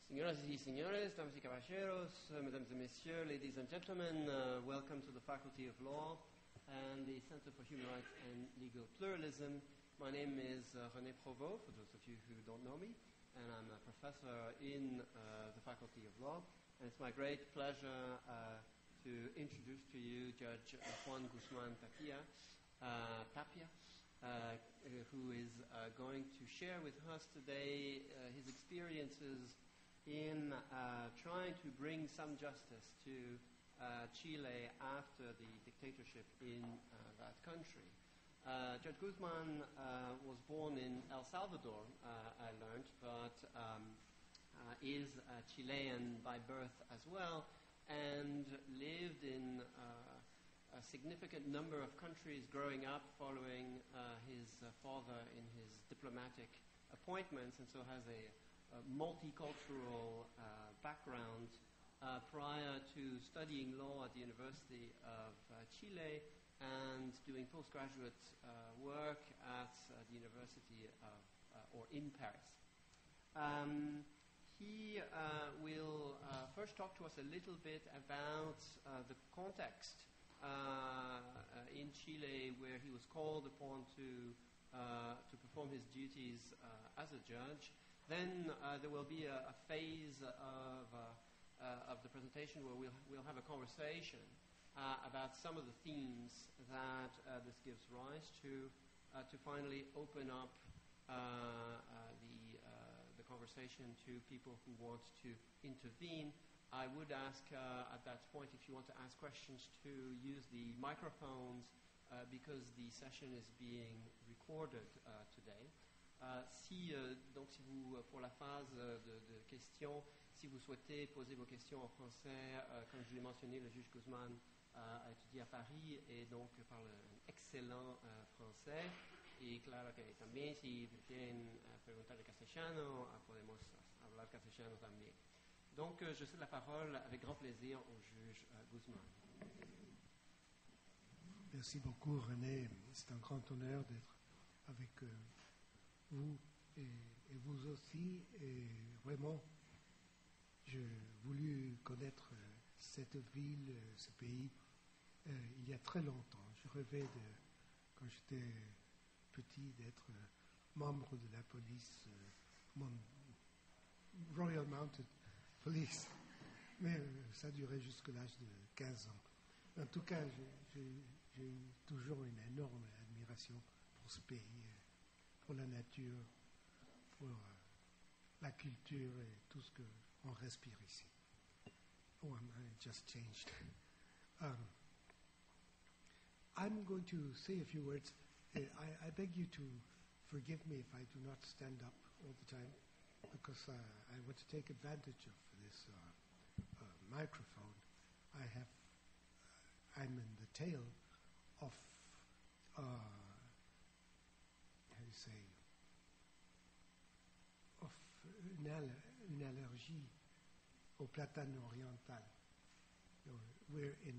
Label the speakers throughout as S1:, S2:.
S1: Señoras y señores, damas y caballeros, mesdames et messieurs, ladies and gentlemen, welcome to the Faculty of Law and the Center for Human Rights and Legal Pluralism. My name is René Provost, for those of you who don't know me, and I'm a professor in the Faculty of Law. And it's my great pleasure to introduce to you Judge Juan Guzmán Tapia, who is going to share with us today his experiences in trying to bring some justice to Chile after the dictatorship in that country. Judge Guzmán was born in El Salvador, I learned, but is Chilean by birth as well, and lived in a significant number of countries growing up following his father in his diplomatic appointments, and so has a multicultural background prior to studying law at the University of Chile and doing postgraduate work at the University of, or in Paris. He will first talk to us a little bit about the context in Chile where he was called upon to perform his duties as a judge. Then there will be a phase of the presentation where we'll have a conversation about some of the themes that this gives rise to finally open up the conversation to people who want to intervene. I would ask at that point, if you want to ask questions, to use the microphones because the session is being recorded today. Donc si vous, pour la phase de questions, si vous souhaitez poser vos questions en français, comme je l'ai mentionné, le juge Guzmán a étudié à Paris et donc parle un excellent français. Y claro que también si quieren preguntar en castellano, podemos hablar castellano también. Donc je cède la parole avec grand plaisir au juge Guzmán.
S2: Merci beaucoup René, c'est un grand honneur d'être avec vous et vous aussi, et vraiment j'ai voulu connaître cette ville, ce pays il y a très longtemps. Je rêvais quand j'étais petit d'être membre de la police, Royal Mounted Police, mais ça a duré jusqu'à l'âge de 15 ans. En tout cas, j'ai eu toujours une énorme admiration pour ce pays, pour la nature, pour la culture et tout ce qu'on respire ici. Oh, I just changed. I'm going to say a few words. I beg you to forgive me if I do not stand up all the time, because I want to take advantage of this microphone. I'm in the tail of une allergie au platane oriental. We're in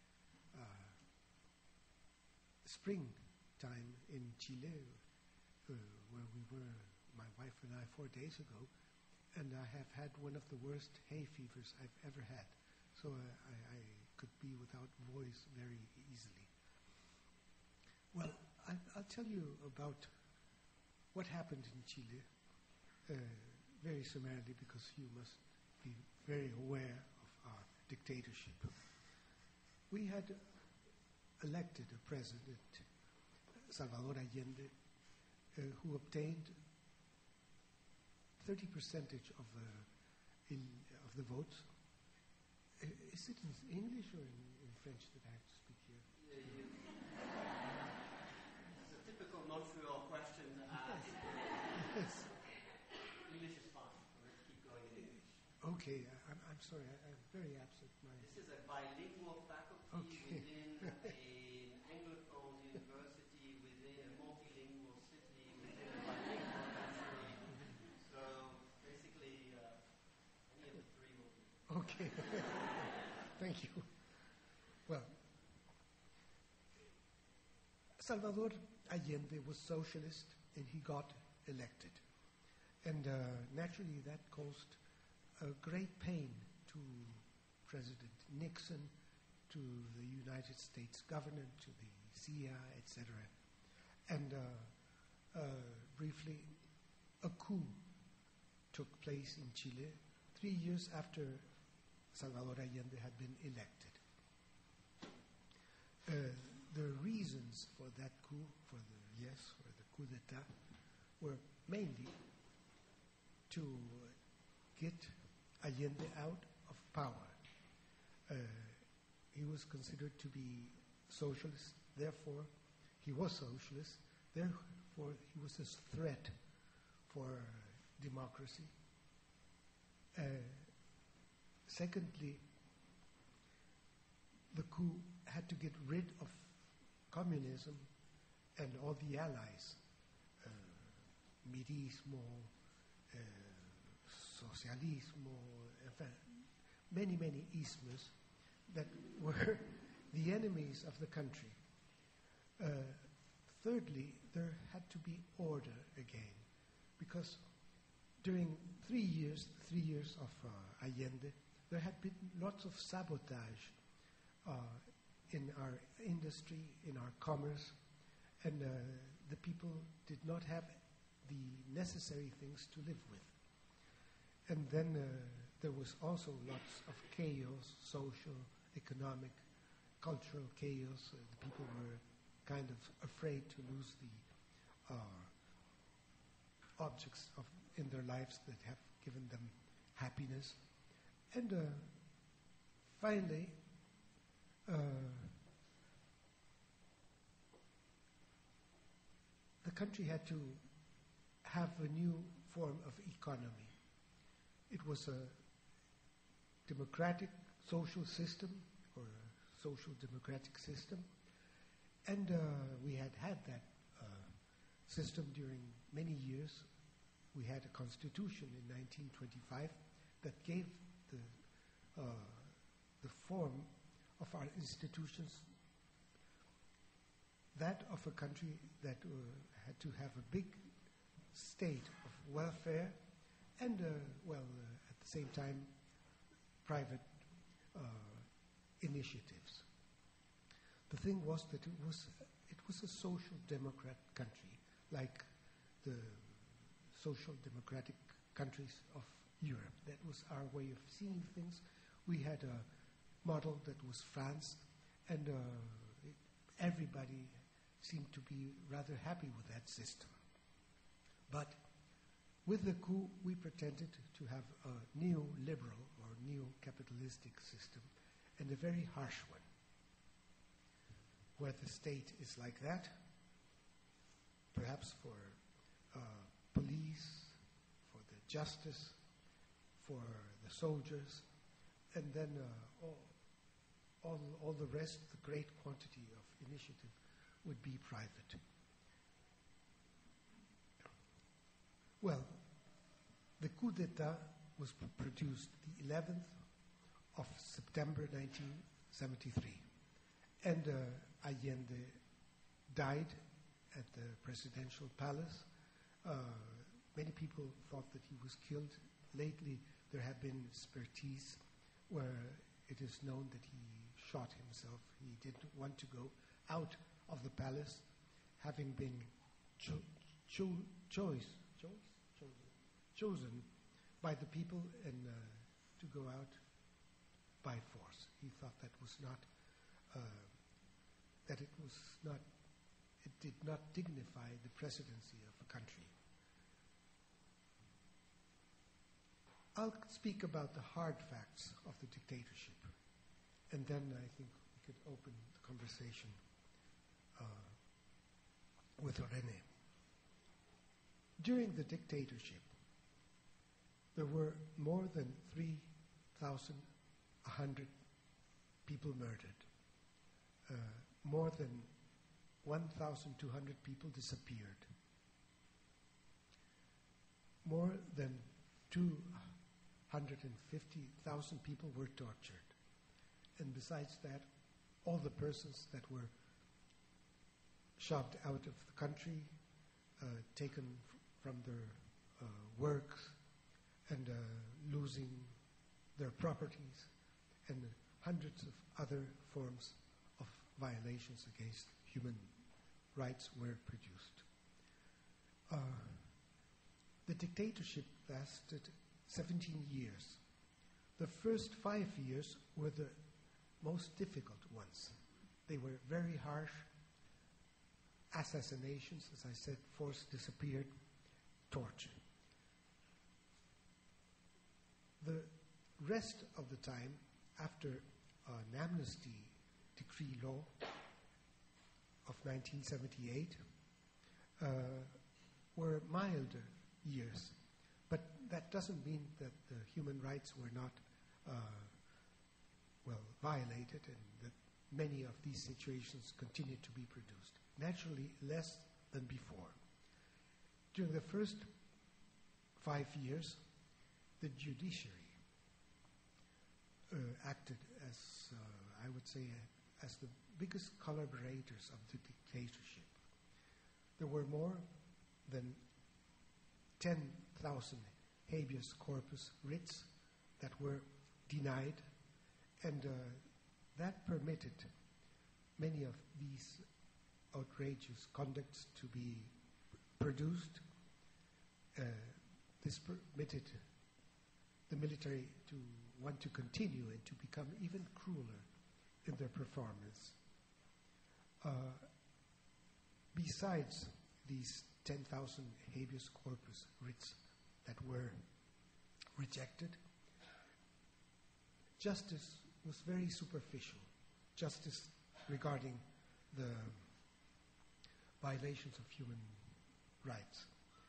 S2: springtime in Chile, where we were, my wife and I, 4 days ago, and I have had one of the worst hay fevers I've ever had. So I could be without voice very easily. Well, I'll tell you about what happened in Chile very summarily, because you must be very aware of our dictatorship. We had elected a president, Salvador Allende, who obtained 30% of the votes. Is it in English or in French that I have to speak here?
S1: It's a typical Montreal question to ask.
S2: Yes.
S1: English is fine. Let's keep going in English.
S2: Okay, I'm sorry, I'm very absent.
S1: This is a bilingual faculty within an Anglophone university, within a multilingual city, within a bilingual country. So basically, any of the three will do.
S2: Okay. Thank you. Well, Salvador Allende was socialist and he got elected. And naturally that caused a great pain to President Nixon, to the United States government, to the CIA, etc. And briefly, a coup took place in Chile 3 years after Salvador Allende had been elected. The reasons for that coup, for the coup d'etat, were mainly to get Allende out of power. He was considered to be socialist, therefore he was socialist, therefore he was a threat for democracy. Secondly, the coup had to get rid of communism and all the allies, Mirismo, Socialismo, many ismos that were the enemies of the country. Thirdly, there had to be order again, because during 3 years of Allende, there had been lots of sabotage in our industry, in our commerce, and the people did not have the necessary things to live with. And then there was also lots of chaos, social, economic, cultural chaos. The people were kind of afraid to lose the objects in their lives that have given them happiness. And finally, the country had to have a new form of economy. It was a democratic social system, or a social democratic system, and we had that system during many years. We had a constitution in 1925 that gave the form of our institutions that of a country that had to have a big state of welfare and, at the same time, private initiatives. The thing was that it was a social democrat country, like the social democratic countries of Europe. That was our way of seeing things. We had a model that was France, and everybody seemed to be rather happy with that system. But with the coup, we pretended to have a neoliberal or neo-capitalistic system, and a very harsh one, where the state is like that, perhaps for police, for the justice, for the soldiers, and then all the rest, the great quantity of initiative, would be private. Well, the coup d'etat was produced the 11th of September 1973, and Allende died at the presidential palace. Many people thought that he was killed. Lately, there have been expertise where it is known that he shot himself. He didn't want to go out of the palace, having been chosen by the people and to go out by force. He thought that was not, it did not dignify the presidency of a country. I'll speak about the hard facts of the dictatorship, and then I think we could open the conversation with René. During the dictatorship, there were more than 3,100 people murdered. More than 1,200 people disappeared. More than 250,000 people were tortured. And besides that, all the persons that were shoved out of the country, taken from their works, and losing their properties, and hundreds of other forms of violations against human rights were produced. The dictatorship lasted 17 years. The first 5 years were the most difficult ones. They were very harsh. Assassinations, as I said, forced disappeared, torture. The rest of the time, after an amnesty decree law of 1978, were milder years. But that doesn't mean that the human rights were not violated, and that many of these situations continued to be produced. Naturally, less than before. During the first 5 years, the judiciary acted as, I would say, as the biggest collaborators of the dictatorship. There were more than 10,000 habeas corpus writs that were denied, and that permitted many of these outrageous conducts to be produced. This permitted the military to want to continue and to become even crueler in their performance. Besides these 10,000 habeas corpus writs that were rejected, justice was very superficial. Justice regarding the violations of human rights.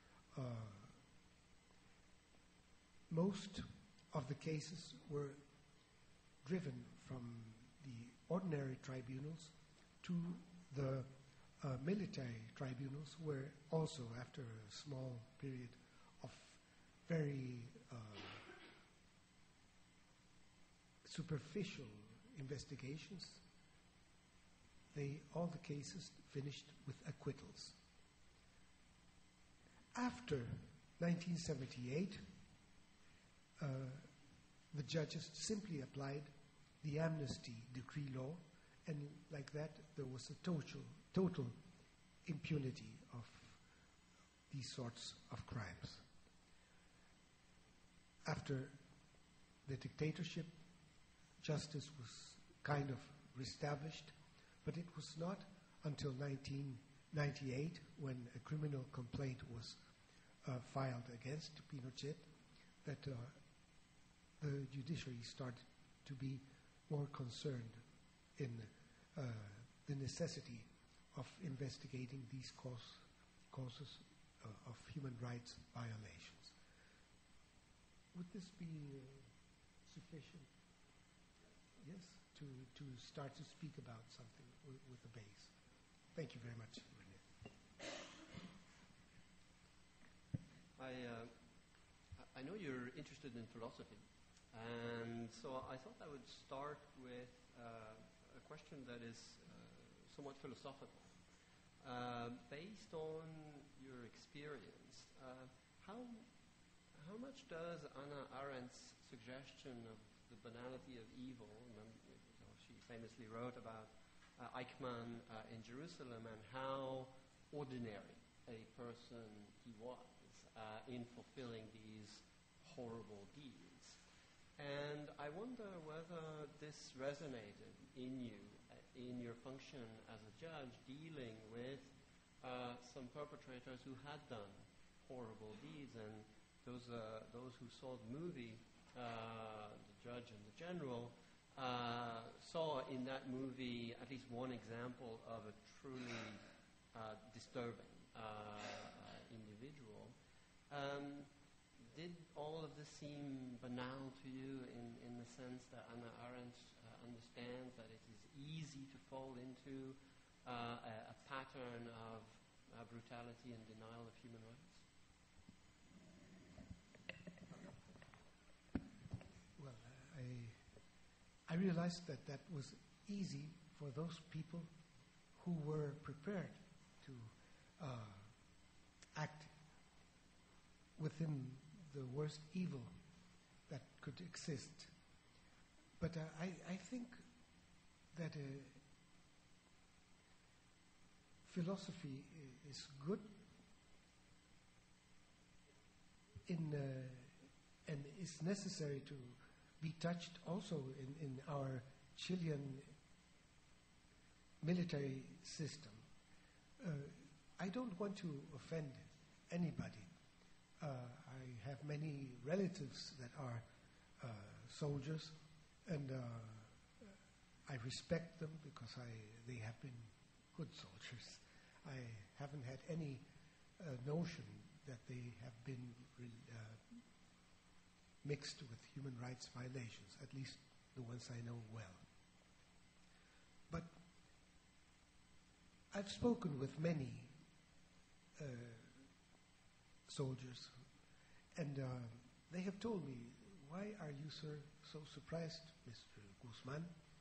S2: Most of the cases were driven from the ordinary tribunals to the military tribunals, where also, after a small period of very superficial investigations, all the cases finished with acquittals. After 1978, the judges simply applied the amnesty decree law, and like that there was a total impunity of these sorts of crimes. After the dictatorship, justice was kind of reestablished, but it was not until 1998, when a criminal complaint was filed against Pinochet, that the judiciary started to be more concerned in the necessity of investigating these causes of human rights violations. Would this be sufficient? Yes, to start to speak about something with the base. Thank you very much, René.
S1: I know you're interested in philosophy, and so I thought I would start with a question that is somewhat philosophical. Based on your experience, how much does Hannah Arendt's suggestion of the banality of evil, she famously wrote about Eichmann in Jerusalem, and how ordinary a person he was in fulfilling these horrible deeds. And I wonder whether this resonated in you, in your function as a judge, dealing with some perpetrators who had done horrible deeds, and those who saw the movie, the judge and the general, saw in that movie at least one example of a truly disturbing individual. Did all of this seem banal to you in the sense that Hannah Arendt understands that it is easy to fall into a pattern of brutality and denial of human rights?
S2: Well, I realized that was easy for those people who were prepared to act within the worst evil that could exist But I think that philosophy is good and is necessary to be touched also in our Chilean military system. I don't want to offend anybody. I have many relatives that are soldiers, and I respect them because they have been good soldiers. I haven't had any notion that they have been mixed with human rights violations, at least the ones I know well. But I've spoken with many soldiers, and they have told me, "Why are you, sir, so surprised, Mr. Guzmán?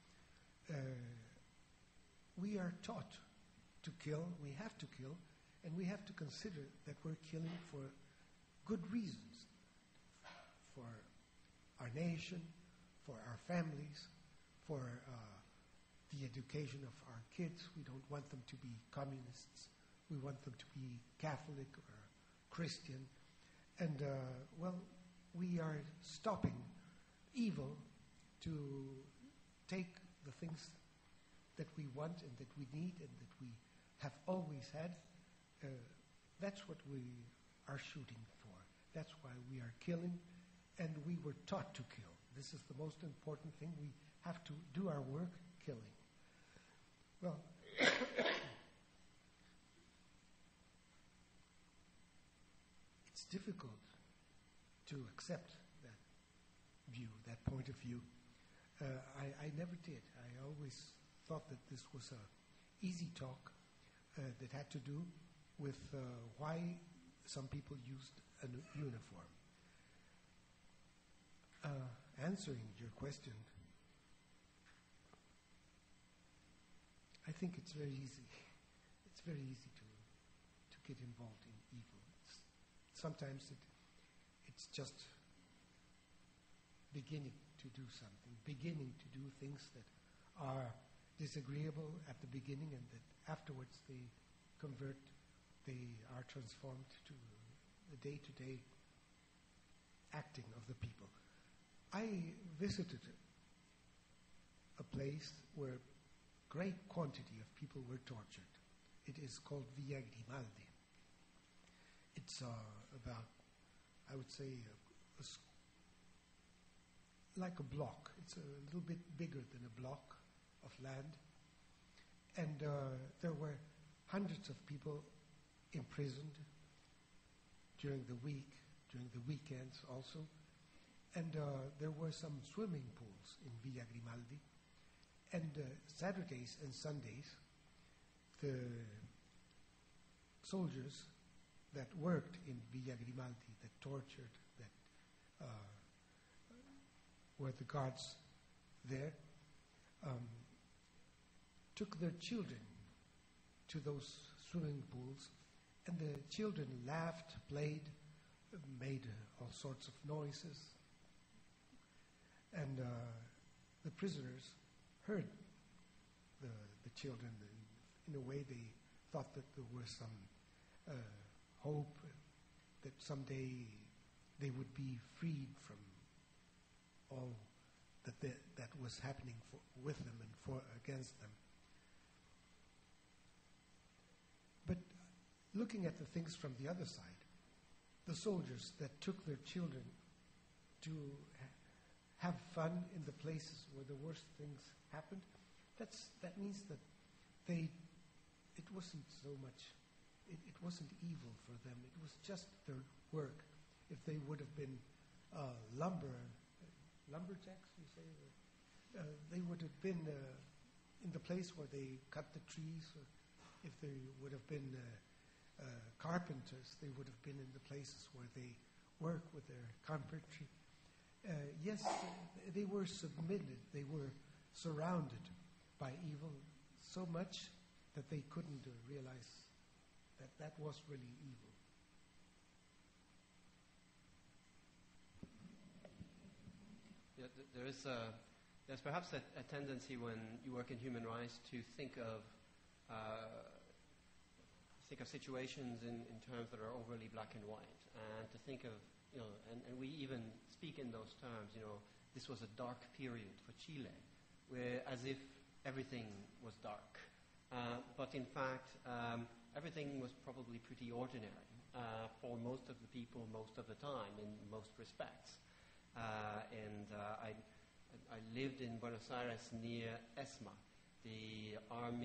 S2: We are taught to kill, we have to kill, and we have to consider that we're killing for good reasons, for our nation, for our families, for the education of our kids. We don't want them to be communists. We want them to be Catholic or Christian. And, we are stopping evil to take the things that we want and that we need and that we have always had. That's what we are shooting for. That's why we are killing, and we were taught to kill. This is the most important thing. We have to do our work killing." Well, it's difficult to accept that view, that point of view. I never did. I always thought that this was an easy talk that had to do with why some people used a uniform. Answering your question, I think it's very easy. It's very easy to get involved in evil. Sometimes it's just beginning to do something, beginning to do things that are disagreeable at the beginning and that afterwards they are transformed to the day-to-day acting of the people. I visited a place where great quantity of people were tortured. It is called Villa Grimaldi. It's about, I would say, like a block. It's a little bit bigger than a block of land. And there were hundreds of people imprisoned during the week, during the weekends also. And there were some swimming pools in Villa Grimaldi. And Saturdays and Sundays, the soldiers that worked in Villa Grimaldi, that tortured, that were the guards there, took their children to those swimming pools, and the children laughed, played, made all sorts of noises, and the prisoners heard the children. In a way, they thought that there was some hope that someday they would be freed from all that was happening with them and against them. But looking at the things from the other side, the soldiers that took their children to have fun in the places where the worst things happened, that means that it wasn't so much, it wasn't evil for them. It was just their work. If they would have been lumberjacks, you say, they would have been in the place where they cut the trees, or if they would have been carpenters, they would have been in the places where they work with their carpentry. Yes, they were submitted, they were surrounded by evil so much that they couldn't realize that was really evil.
S1: Yeah, there is a there's perhaps a tendency when you work in human rights to think of situations in terms that are overly black and white, and to think of, and we even speak in those terms, this was a dark period for Chile, where as if everything was dark. But in fact, everything was probably pretty ordinary for most of the people most of the time in most respects. And I lived in Buenos Aires near ESMA, the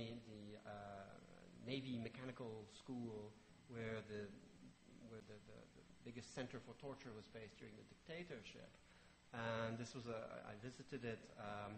S1: Navy mechanical school where the biggest center for torture was based during the dictatorship. And this was I visited it on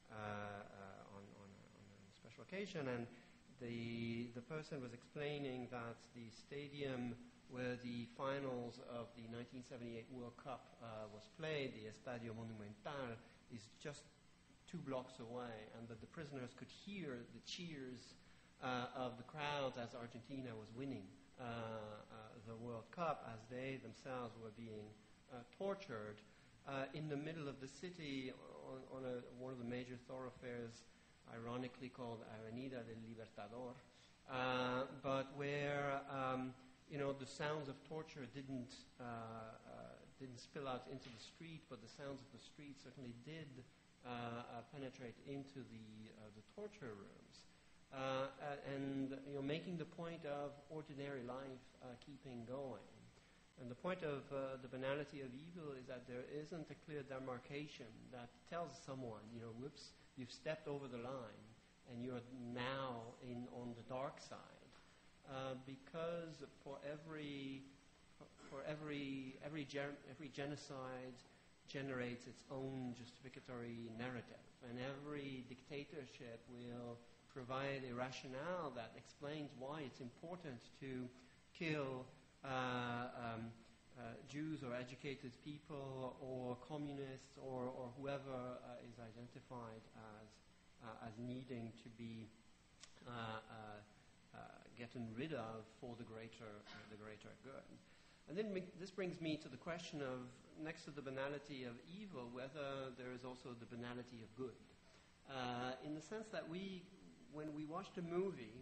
S1: a special occasion, and the person was explaining that the stadium where the finals of the 1978 World Cup was played, the Estadio Monumental, is just 2 blocks away, and that the prisoners could hear the cheers of the crowds as Argentina was winning the World Cup, as they themselves were being tortured in the middle of the city on one of the major thoroughfares, ironically called Avenida del Libertador, but where the sounds of torture didn't spill out into the street, but the sounds of the street certainly did penetrate into the torture rooms, and making the point of ordinary life keeping going. And the point of the banality of evil is that there isn't a clear demarcation that tells someone, whoops, you've stepped over the line and you're now on the dark side. Because for every genocide generates its own justificatory narrative, and every dictatorship will provide a rationale that explains why it's important to kill Jews or educated people or communists or whoever is identified as needing to be gotten rid of for the greater good. And then this brings me to the question of, next to the banality of evil, whether there is also the banality of good. In the sense that when we watch the movie,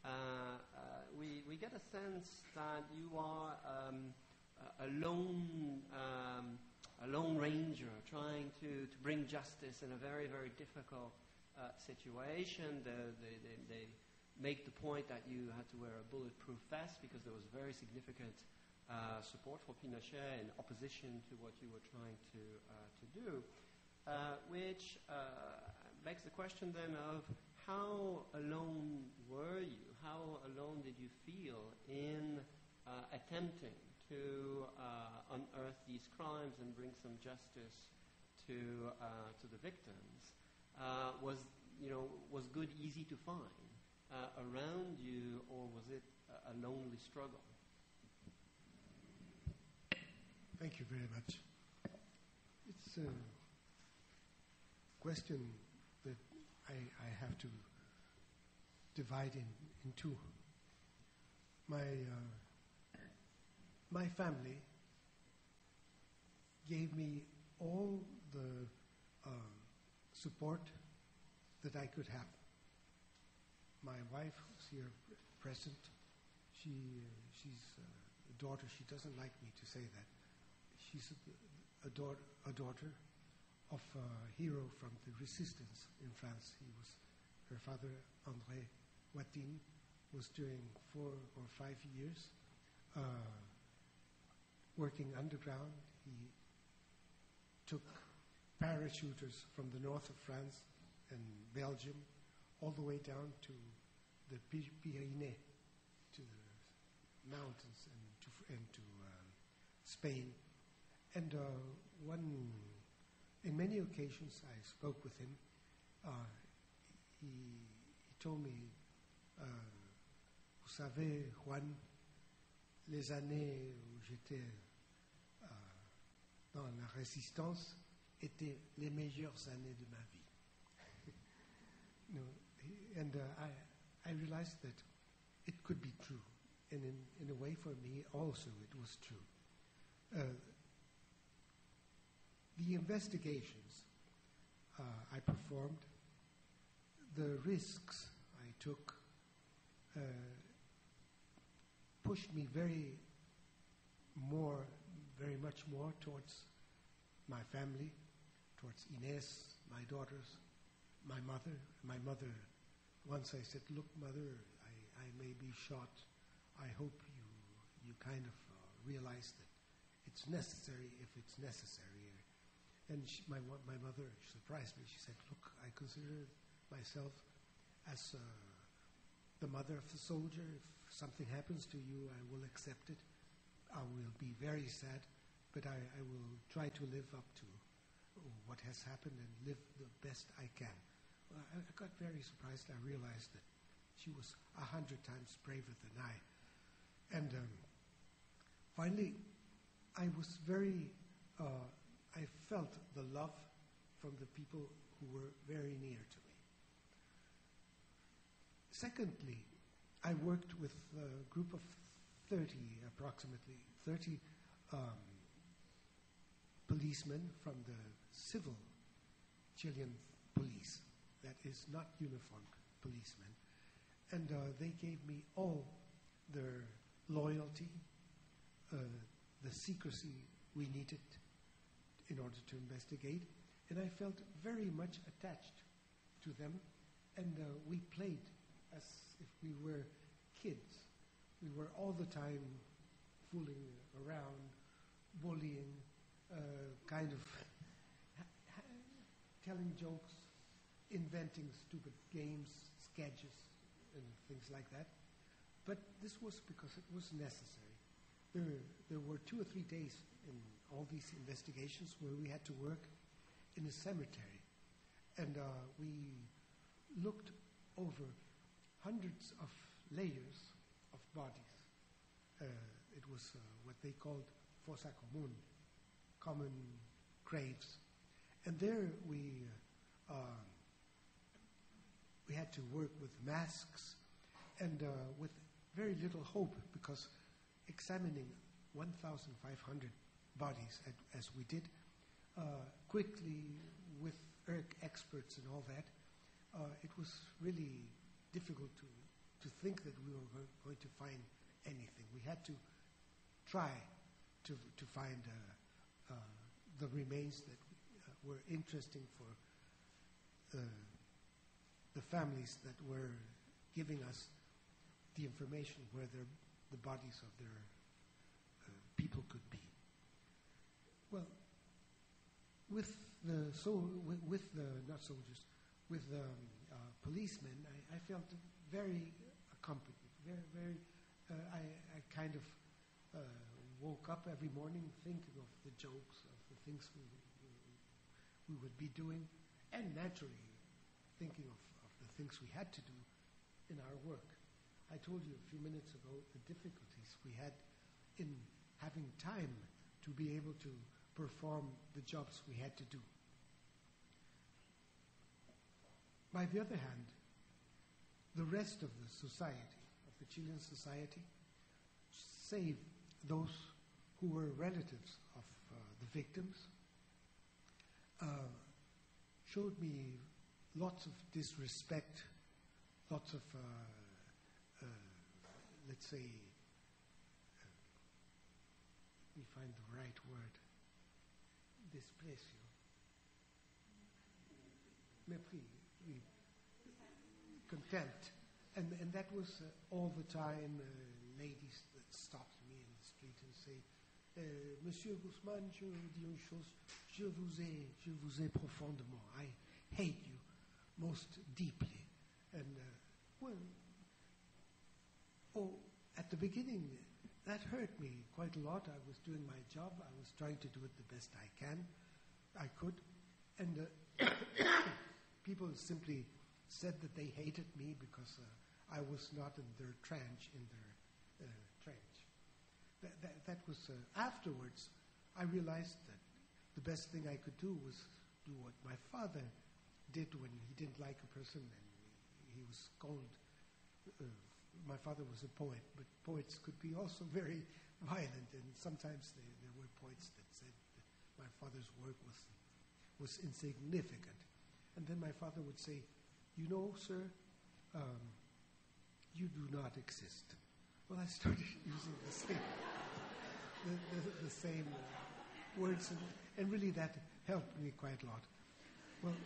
S1: we get a sense that you are a lone ranger trying to bring justice in a very, very difficult situation. They make the point that you had to wear a bulletproof vest because there was very significant support for Pinochet in opposition to what you were trying to do, which begs the question then of how alone were you? How alone did you feel in attempting to unearth these crimes and bring some justice to the victims? Was good easy to find around you, or was it a lonely struggle?
S2: Thank you very much. It's a question that I have to divide in two. My family gave me all the support that I could have. My wife, who's here present, she's a daughter. She doesn't like me to say that. She's a daughter of a hero from the resistance in France. Her father, André Watine, was during 4 or 5 years working underground. He took parachuters from the north of France and Belgium all the way down to the Pyrenees, to the mountains, and to Spain. And in many occasions I spoke with him. He told me, vous savez, Juan, les années où j'étais dans la résistance étaient les meilleures années de ma vie. And I realized that it could be true, and in a way for me also it was true. The investigations I performed. The risks I took pushed me very much more towards my family, towards Inés, my daughters, my mother. My mother, once I said, "Look, mother, I may be shot. I hope you kind of realize that it's necessary if it's necessary." And my mother surprised me. She said, "Look, I consider myself as the mother of the soldier. If something happens to you, I will accept it. I will be very sad, but I will try to live up to what has happened and live the best I can." Well, I got very surprised. I realized that she was 100 times braver than I. And finally, I was I felt the love from the people who were very near to me. Secondly, I worked with a group of approximately 30 policemen from the civil Chilean police, that is not uniformed policemen. And they gave me all their loyalty, the secrecy we needed in order to investigate. And I felt very much attached to them. And we played as if we were kids. We were all the time fooling around, bullying, kind of telling jokes, inventing stupid games, sketches, and things like that. But this was because it was necessary. There were 2 or 3 days in all these investigations where we had to work in a cemetery. And we looked over hundreds of layers of bodies. It was what they called fossa común, common graves. And there we had to work with masks and with very little hope, because examining 1,500 bodies as we did, quickly with experts and all that, it was really difficult to think that we were going to find anything. We had to try to find the remains that were interesting for the families that were giving us the information where the bodies of their people could be. Well, with the not soldiers, with the policemen, I felt very accompanied. Very. I kind of woke up every morning thinking of the jokes, of the things we would be doing, and naturally thinking of the things we had to do in our work. I told you a few minutes ago the difficulties we had in having time to be able to perform the jobs we had to do. By the other hand, the rest of the society, of the Chilean society, save those who were relatives of the victims, showed me lots of disrespect, lots of, let's say, let me find the right word, desprecio, mépris, contempt. And that was all the time ladies that stopped me in the street and say, Monsieur Guzmán, je vous dis une chose, je vous ai profondément. I hate you most deeply. And, at the beginning, that hurt me quite a lot. I was doing my job. I was trying to do it the best I could. And people simply said that they hated me because I was not in their trench, That was, afterwards, I realized that the best thing I could do was do what my father did when he didn't like a person and he was scolded. My father was a poet, but poets could be also very violent, and sometimes there were poets that said that my father's work was insignificant. And then my father would say, you know, sir, you do not exist. Well, I started using the same, the same words, and really that helped me quite a lot. Well,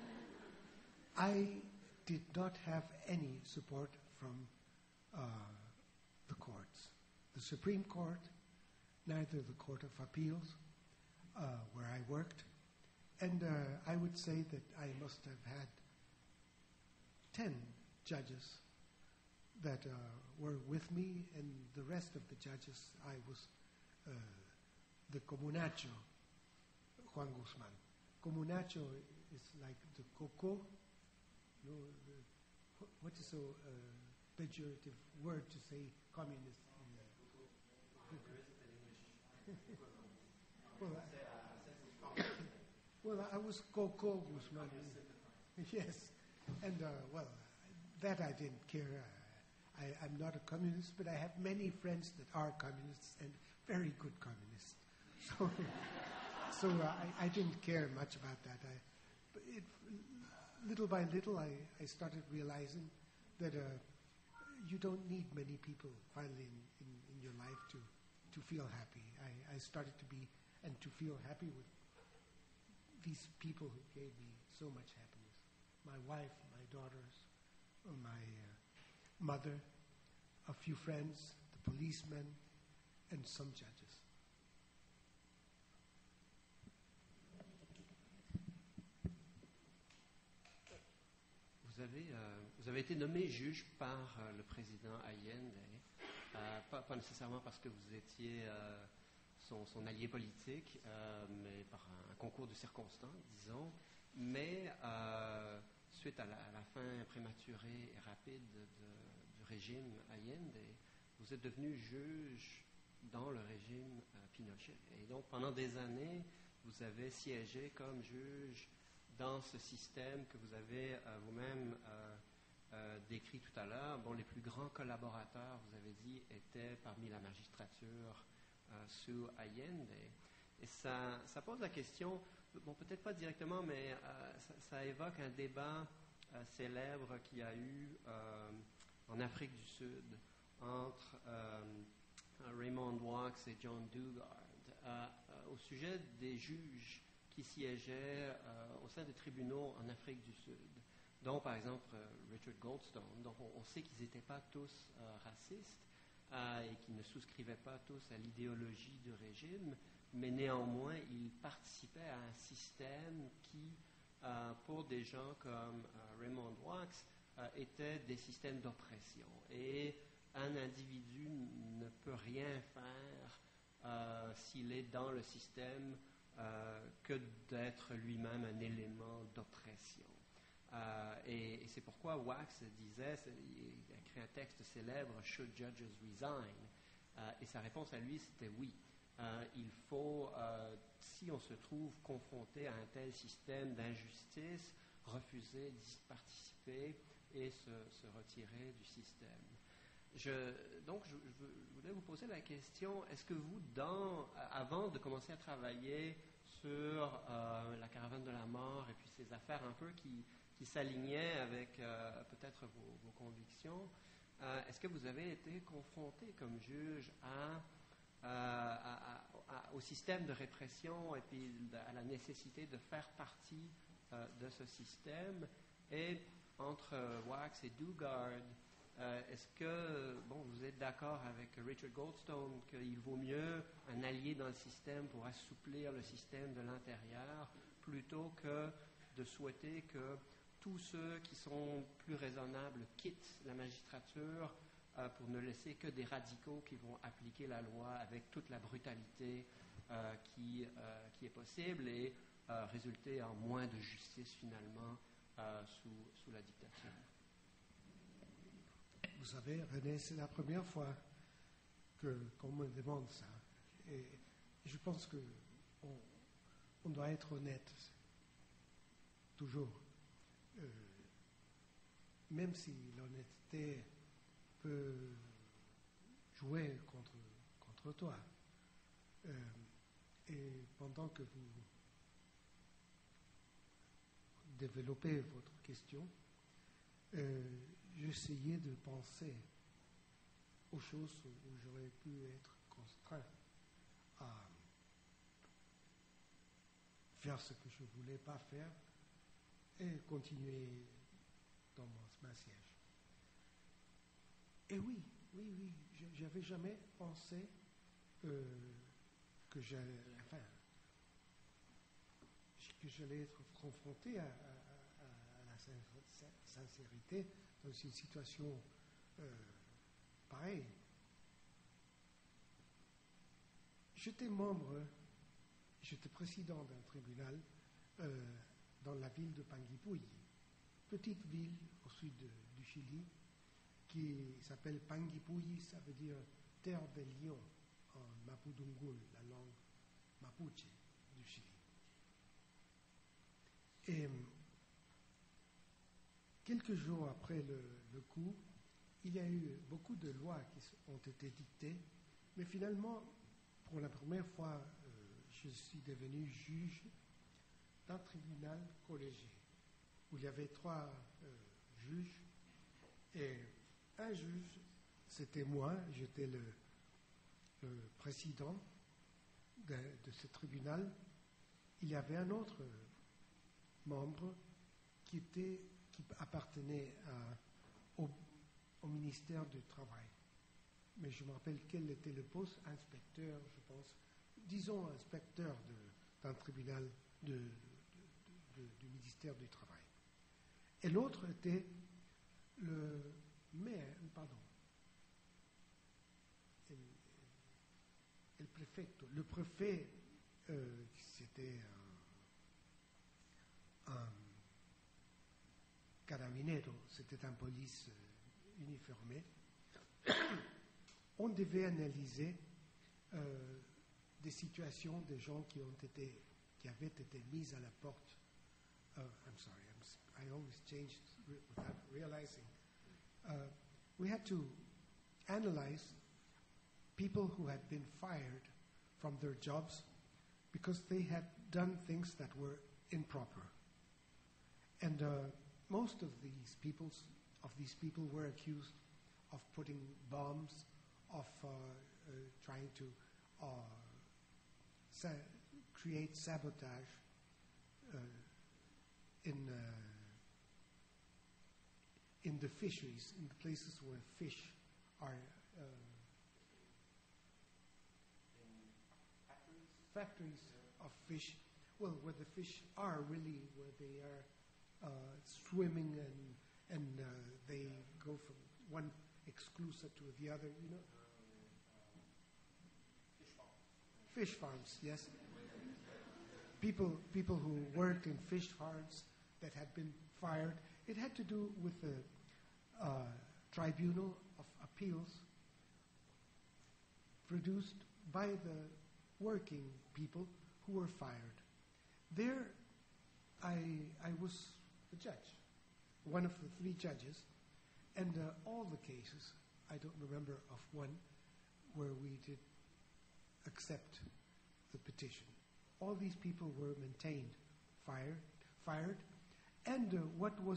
S2: I did not have any support from the courts, the Supreme Court, neither the Court of Appeals, where I worked, and I would say that I must have had 10 judges that were with me, and the rest of the judges, I was the comunacho, Juan Guzmán. Comunacho is like the coco. No, what is a pejorative word to say communist? Well, I was Coco Guzmán. Yes, and well, that I didn't care. I'm not a communist, but I have many friends that are communists and very good communists. So I didn't care much about that. But little by little, I started realizing that you don't need many people finally in your life to feel happy. I started to be and to feel happy with these people who gave me so much happiness. My wife, my daughters, my mother, a few friends, the policemen, and some judges.
S1: Vous avez été nommé juge par le président Allende, pas nécessairement parce que vous étiez son allié politique, mais par un concours de circonstances, disons, mais suite à la fin prématurée et rapide du régime Allende, vous êtes devenu juge dans le régime Pinochet. Et donc, pendant des années, vous avez siégé comme juge dans ce système que vous avez vous-même décrit tout à l'heure. Bon, les plus grands collaborateurs, vous avez dit, étaient parmi la magistrature sous Allende. Et ça pose la question, bon, peut-être pas directement, mais ça évoque un débat célèbre qu'il y a eu en Afrique du Sud entre Raymond Wax et John Dugard au sujet des juges qui siégeaient au sein des tribunaux en Afrique du Sud, dont par exemple Richard Goldstone. Donc on sait qu'ils n'étaient pas tous racistes et qu'ils ne souscrivaient pas tous à l'idéologie du régime, mais néanmoins ils participaient à un système qui, pour des gens comme Raymond Wax, étaient des systèmes d'oppression. Et un individu ne peut rien faire s'il est dans le système que d'être lui-même un élément d'oppression. Et c'est pourquoi Wax disait, il a écrit un texte célèbre, « Should judges resign ?» Et sa réponse à lui, c'était oui. Il faut, si on se trouve confronté à un tel système d'injustice, refuser d'y participer et se retirer du système. Donc, je voulais vous poser la question, est-ce que vous, avant de commencer à travailler sur la caravane de la mort et puis ces affaires un peu qui s'alignaient avec peut-être vos convictions, est-ce que vous avez été confronté comme juge au système de répression et puis à la nécessité de faire partie de ce système? Et entre Wax et Dugard, est-ce que vous êtes d'accord avec Richard Goldstone qu'il vaut mieux un allié dans le système pour assouplir le système de l'intérieur plutôt que de souhaiter que tous ceux qui sont plus raisonnables quittent la magistrature pour ne laisser que des radicaux qui vont appliquer la loi avec toute la brutalité qui est possible et résulter en moins de justice finalement sous la dictature?
S2: Vous savez, René, c'est la première fois qu'on me demande ça. Et je pense qu'on doit être honnête, toujours. Même si l'honnêteté peut jouer contre toi. Et pendant que vous développer votre question, j'essayais de penser aux choses où j'aurais pu être contraint à faire ce que je ne voulais pas faire et continuer dans ma siège. Et oui, j'avais jamais pensé que j'allais être confronté à la sincérité dans une situation pareille. J'étais président d'un tribunal dans la ville de Panguipulli, petite ville au sud du Chili, qui s'appelle Panguipulli, ça veut dire terre des lions en mapudungún, la langue mapuche du Chili. Et quelques jours après le coup, il y a eu beaucoup de lois qui ont été dictées, mais finalement, pour la première fois, je suis devenu juge d'un tribunal collégié, où il y avait 3 juges, et un juge, c'était moi, j'étais le président de ce tribunal. Il y avait un autre membre qui appartenait au ministère du Travail. Mais je me rappelle quel était le poste, inspecteur, je pense, disons inspecteur d'un tribunal du ministère du Travail. Et l'autre était le préfet, c'était un carabinero, c'était un police uniformé. On devait analyser des situations de gens qui avaient été mis à la porte. I'm sorry, I always change without realizing. We had to analyze people who had been fired from their jobs because they had done things that were improper. And most of these people were accused of putting bombs, of trying to create sabotage in the fisheries, in the places where fish are factories of fish, well, where the fish are really, where they are swimming and they go from one exclusive to the other, you know. Fish farms, yes. People who worked in fish farms that had been fired. It had to do with the tribunal of appeals produced by the working people who were fired. There, I was the judge, one of the 3 judges, and all the cases, I don't remember of one, where we did accept the petition. All these people were maintained, fired, and what was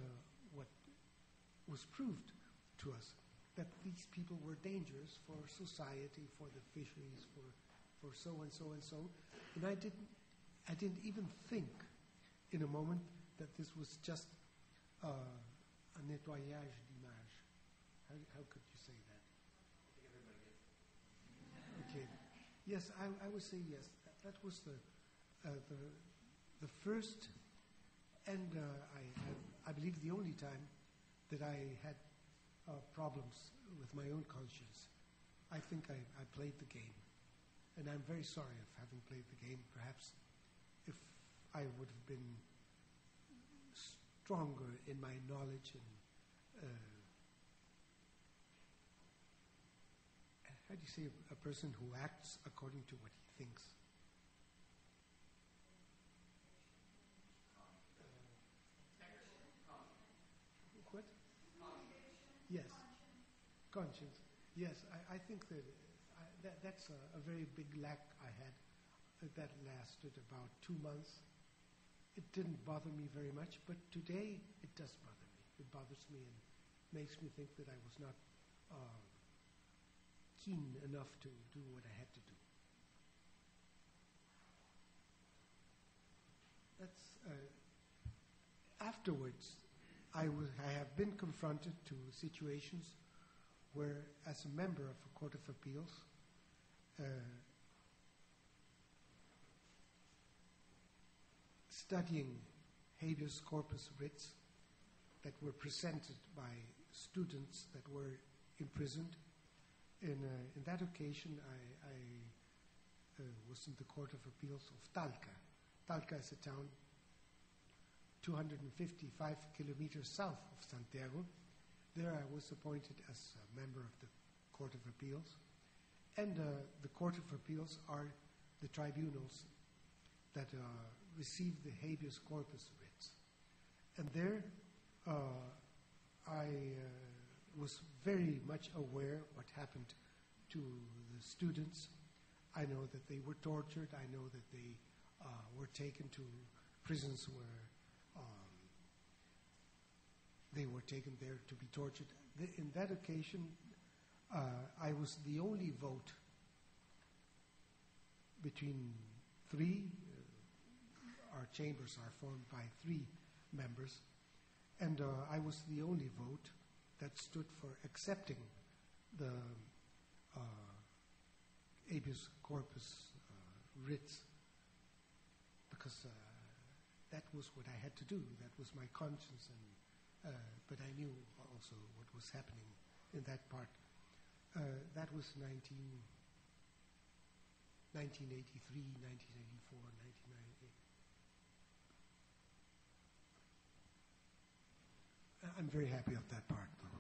S2: proved to us, that these people were dangerous for society, for the fisheries, for so and so and so. And I didn't even think in a moment that this was just a nettoyage d'image. How could you say that?
S1: I think everybody gets it.
S2: Okay. Yes, I would say yes. That was the first and I believe the only time that I had problems with my own conscience. I think I played the game. And I'm very sorry of having played the game. Perhaps if I would have been stronger in my knowledge and how do you say a person who acts according to what he thinks? What? Yes. Conscience. Yes, I think that's a very big lack I had that lasted about 2 months. it didn't bother me very much, but today it does bother me. It bothers me and makes me think that I was not keen enough to do what I had to do. Afterwards, I have been confronted to situations where, as a member of a court of appeals, studying habeas corpus writs that were presented by students that were imprisoned. In that occasion, I was in the Court of Appeals of Talca. Talca is a town 255 kilometers south of Santiago. There I was appointed as a member of the Court of Appeals. And the Court of Appeals are the tribunals that receive the habeas corpus writs. And there I was very much aware what happened to the students. I know that they were tortured. I know that they were taken to prisons where they were taken there to be tortured. In that occasion, I was the only vote between three. Our chambers are formed by 3 members, and I was the only vote that stood for accepting the habeas corpus writs, because that was what I had to do. That was my conscience, and but I knew also what was happening in that part. That was 1983, 1984, 1998. I'm very happy of that part, though.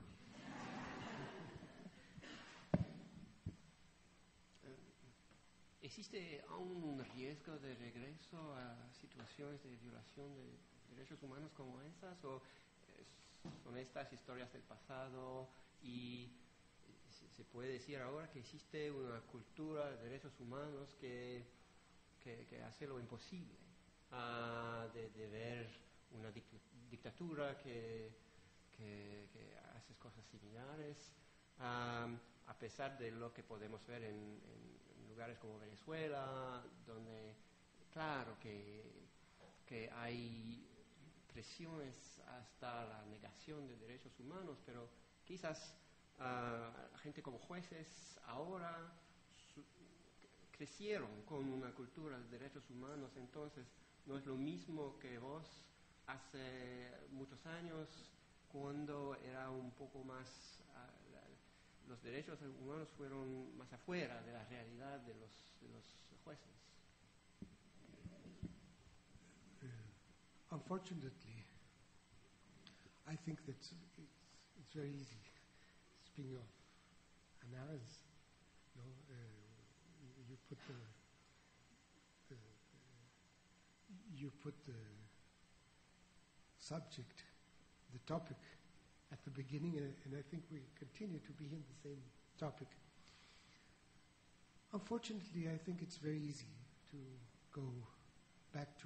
S1: ¿Existe aún un riesgo de regreso a situaciones de violación de derechos humanos como esas? ¿O son estas historias del pasado? Y se puede decir ahora que existe una cultura de derechos humanos que hace lo imposible de ver una dictatura que hace cosas similares, a pesar de lo que podemos ver en lugares como Venezuela, donde claro que hay presiones hasta la negación de derechos humanos, pero quizás gente como jueces ahora crecieron con una cultura de derechos humanos, entonces no es lo mismo que vos hace muchos años, cuando era un poco más, los derechos humanos fueron más afuera de la realidad de los jueces.
S2: Unfortunately, I think that it's very easy. Speaking of analysis, you put the subject, the topic, at the beginning, and I think we continue to be in the same topic. Unfortunately, I think it's very easy to go back to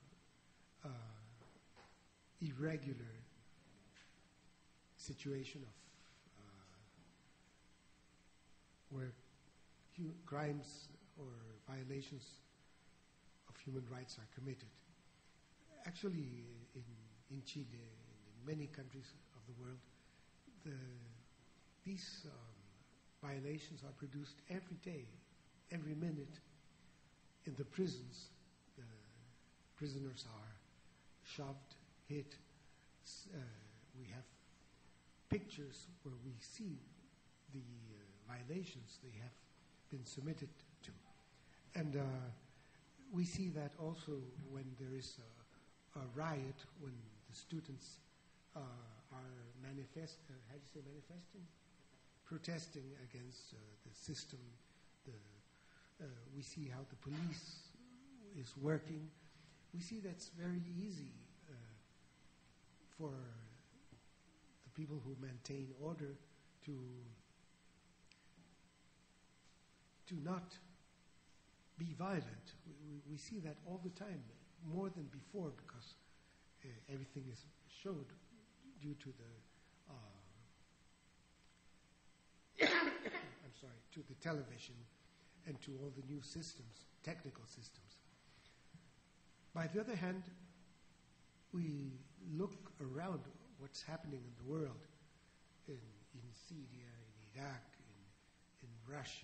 S2: irregular situation of where crimes or violations of human rights are committed. Actually, in Chile, in many countries of the world, these violations are produced every day, every minute. In the prisons, the prisoners are shoved, hit. We have pictures where we see the violations they have been submitted to. And we see that also when there is a riot, when the students are manifesting? Protesting against the system. We see how the police is working. We see that's very easy for the people who maintain order to not be violent. We see that all the time more than before because everything is showed due to the I'm sorry, to the television and to all the new systems, technical systems. By the other hand, we look around what's happening in the world, in Syria, in Iraq, in Russia,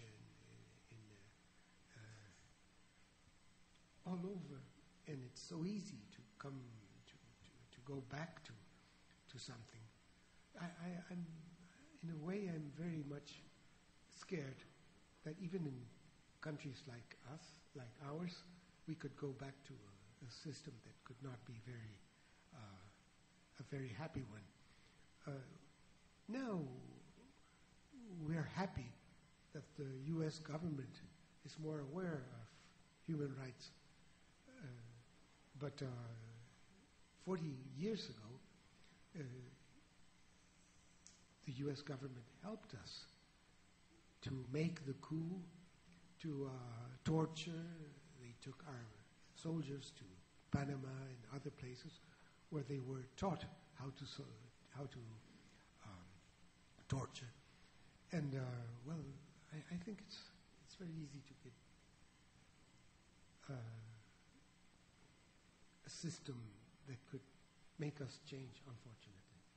S2: all over, and it's so easy to come to go back to something. I'm in a way, I'm very much scared that even in countries like us, like ours, we could go back to a system that could not be a very happy one. Now, we're happy that the U.S. government is more aware of human rights. But 40 years ago, the U.S. government helped us to make the coup, to torture. They took our soldiers to Panama and other places where they were taught how to torture. And well, I think it's very easy to get a system that could make us change, unfortunately.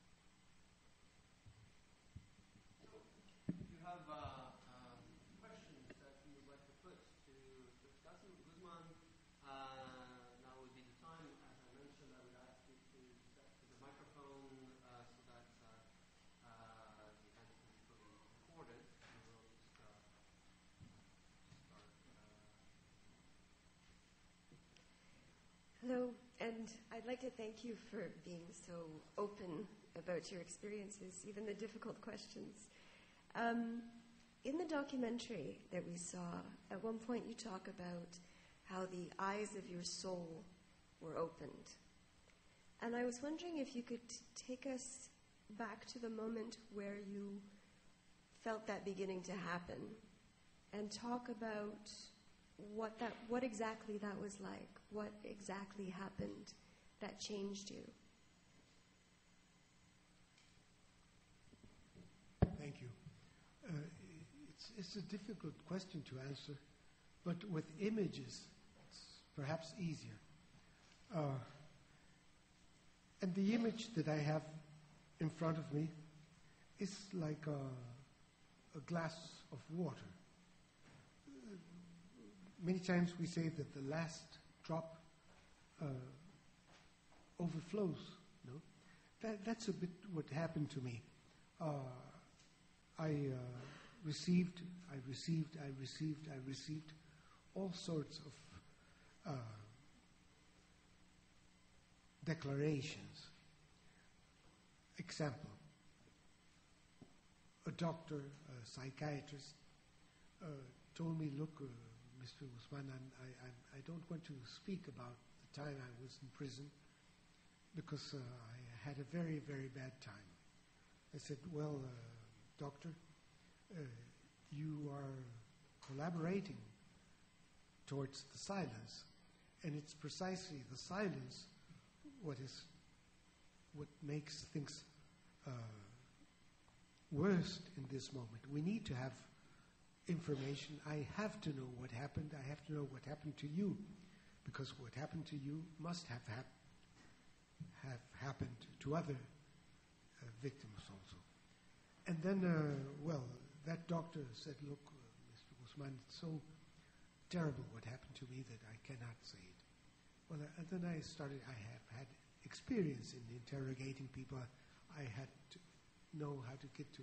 S1: You have questions that you would like to put to Professor Guzmán. Now would be the time. As I mentioned, I would ask you to step to the microphone so that the event can be fully recorded. And we'll just start.
S3: Hello, and I'd like to thank you for being so open about your experiences, even the difficult questions. In the documentary that we saw, at one point you talk about how the eyes of your soul were opened. And I was wondering if you could take us back to the moment where you felt that beginning to happen and talk about what exactly that was like, what exactly happened that changed you.
S2: Thank you. It's a difficult question to answer, but with images, it's perhaps easier. And the image that I have in front of me is like a glass of water. Many times we say that the last drop overflows. No? That's a bit what happened to me. I received all sorts of declarations. Example, a doctor, a psychiatrist, told me, look, Mr. Guzmán, I don't want to speak about the time I was in prison because I had a very, very bad time. I said, well, doctor, you are collaborating towards the silence, and it's precisely the silence what makes things worst in this moment. We need to have information. I have to know what happened. I have to know what happened to you, because what happened to you must have happened to other victims also. And then, well, that doctor said, look, Mr. Guzmán, it's so terrible what happened to me that I cannot say it. Well, and then I have had experience in interrogating people. I had to know how to get to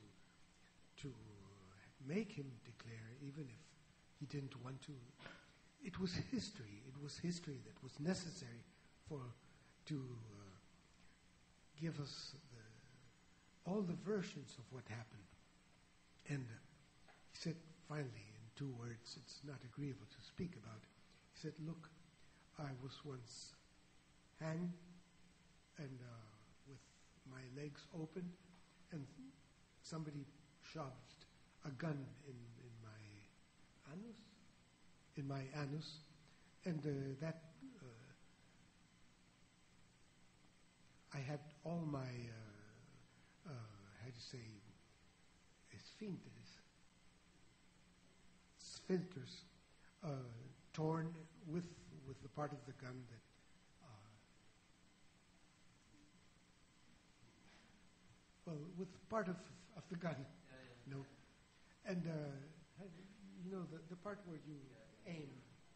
S2: make him declare, even if he didn't want to. It was history. It was history that was necessary to give us all the versions of what happened. And he said, finally, in 2 words, it's not agreeable to speak about. He said, look, I was once hanged and with my legs open, and somebody shoved a gun in my anus, and that I had all my, how do you say, sphincters torn with the part of the gun that with part of the gun, no, and you know the part where you aim,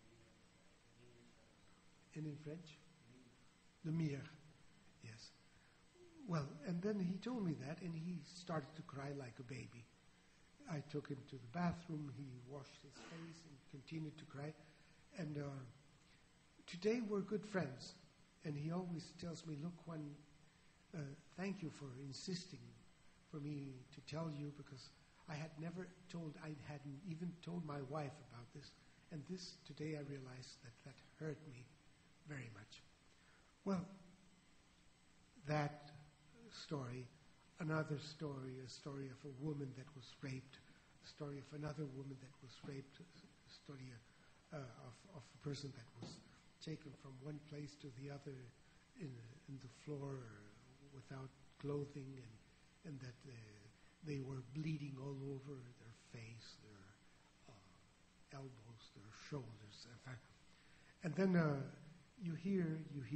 S2: and in French, the mire, yes. Well, and then he told me that, and he started to cry like a baby. I took him to the bathroom. He washed his face and continued to cry. And today we're good friends. And he always tells me, look, Juan, thank you for insisting for me to tell you, because I hadn't even told my wife about this. And this, today I realized that hurt me very much. Well, that story, another story, a story of a woman that was raped, a story of another woman that was raped, a story of a person that was taken from one place to the other in the floor without clothing, and that they were bleeding all over their face, their elbows, their shoulders, in fact. And then you hear,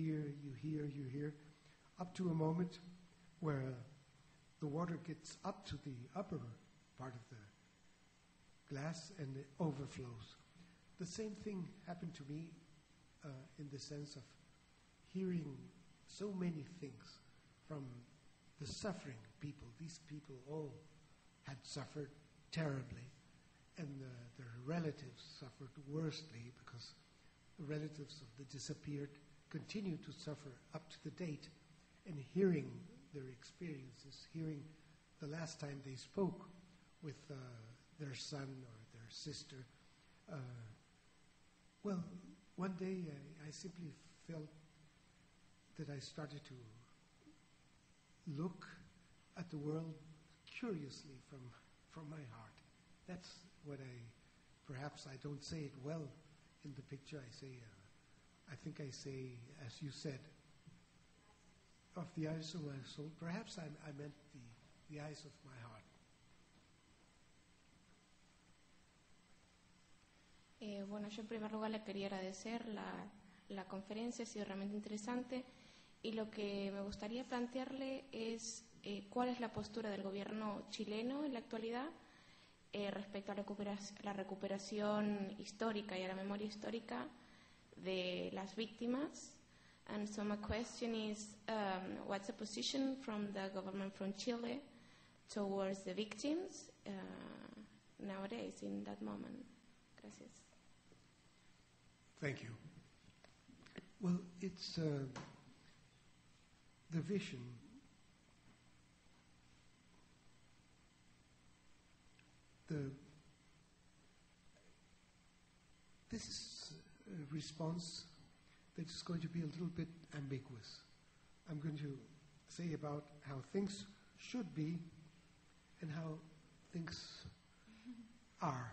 S2: up to a moment where the water gets up to the upper part of the glass and it overflows. The same thing happened to me in the sense of hearing so many things from the suffering people. These people all had suffered terribly, and their relatives suffered worstly, because the relatives of the disappeared continue to suffer up to the date. And hearing their experiences, hearing the last time they spoke with their son or their sister, well, one day I simply felt that I started to look at the world curiously from my heart. That's what perhaps I don't say it well in the picture. I think I say, as you said, of the eyes of my soul. Perhaps I meant the eyes of my heart.
S4: Bueno, yo en primer lugar le quería agradecer la conferencia, ha sido realmente interesante, y lo que me gustaría plantearle es cuál es la postura del gobierno chileno en la actualidad respecto a la recuperación histórica y a la memoria histórica de las víctimas. And so my question is, what's the position from the government from Chile towards the victims nowadays, in that moment? Gracias.
S2: Thank you. Well, it's the vision. This response that is going to be a little bit ambiguous. I'm going to say about how things should be and how things are.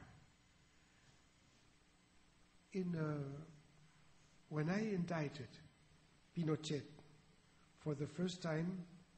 S2: When I indicted Pinochet for the first time,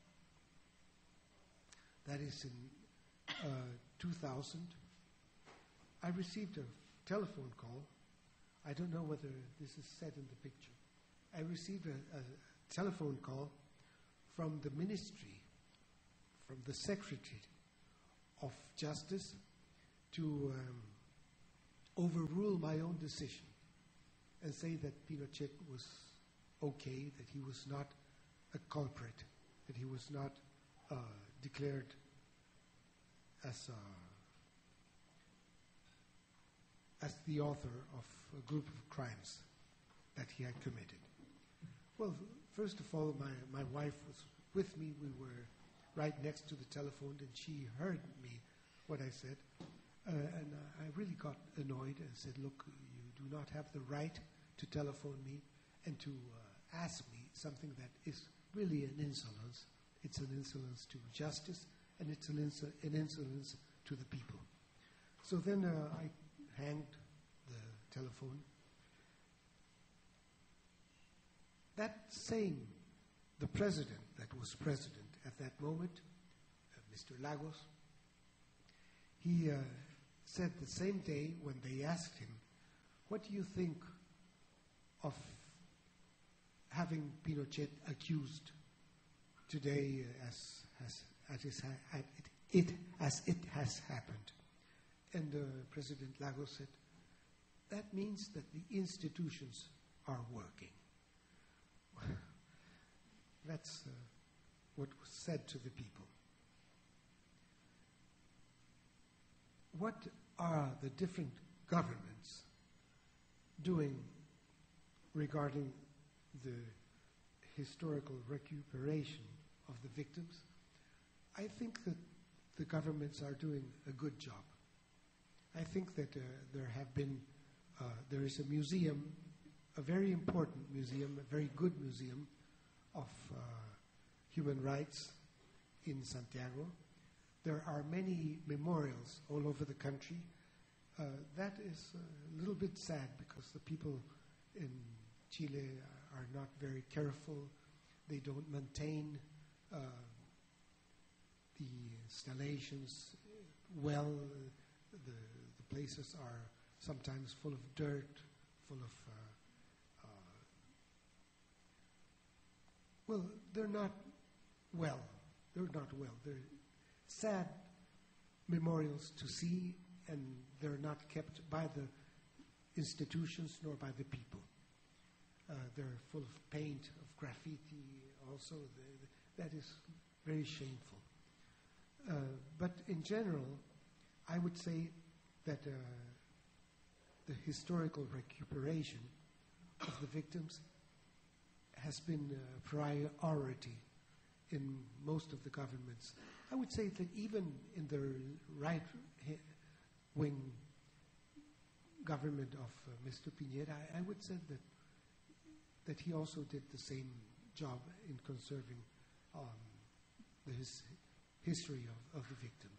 S2: that is in 2000, I received a telephone call. I don't know whether this is said in the picture. I received a telephone call from the ministry, from the Secretary of Justice, to overrule my own decision and say that Pinochet was okay, that he was not a culprit, that he was not declared as the author of a group of crimes that he had committed. Well, first of all, my wife was with me. We were right next to the telephone, and she heard me, what I said. And I really got annoyed and said, look, you do not have the right to telephone me and to ask me something that is really an insolence. It's an insolence to justice, and it's an insolence to the people. So then I hanged the telephone. That same, the president, the was president at that moment, Mr. Lagos, he said the same day when they asked him, what do you think of having Pinochet accused today as it has happened? And President Lagos said, that means that the institutions are working. That's what was said to the people. What are the different governments doing regarding the historical recuperation of the victims? I think that the governments are doing a good job. I think that there is a museum, a very important museum, a very good museum of human rights in Santiago. There are many memorials all over the country. That is a little bit sad because the people in Chile are not very careful. They don't maintain the installations well. The places are sometimes full of dirt, full of they're not well. They're not well. They're sad memorials to see, and they're not kept by the institutions nor by the people. They're full of paint, of graffiti also. That is very shameful. But in general, I would say that the historical recuperation of the victims has been a priority in most of the governments. I would say that even in the right-wing government of Mr. Piñera, I would say that he also did the same job in conserving the history of the victims.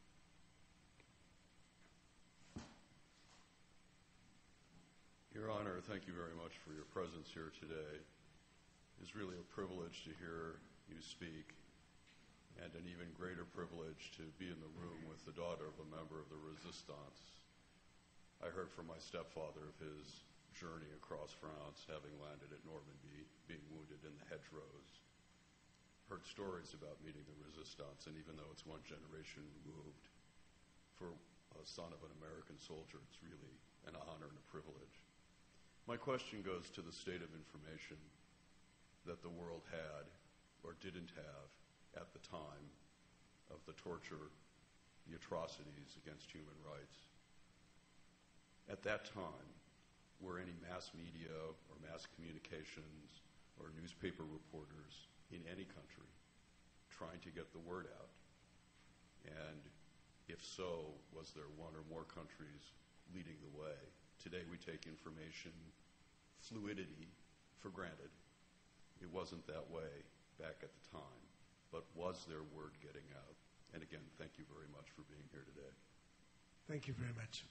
S5: Your Honor, thank you very much for your presence here today. It's really a privilege to hear you speak, and an even greater privilege to be in the room with the daughter of a member of the Resistance. I heard from my stepfather of his journey across France, having landed at Normandy, being wounded in the hedgerows. Heard stories about meeting the Resistance, and even though it's one generation removed, for a son of an American soldier, it's really an honor and a privilege. My question goes to the state of information that the world had or didn't have at the time of the torture, the atrocities against human rights. At that time, were any mass media or mass communications or newspaper reporters in any country trying to get the word out? And if so, was there one or more countries leading the way? Today we take information fluidity for granted. It wasn't that way back at the time. But was there word getting out? And again, thank you very much for being here today.
S2: Thank you very much.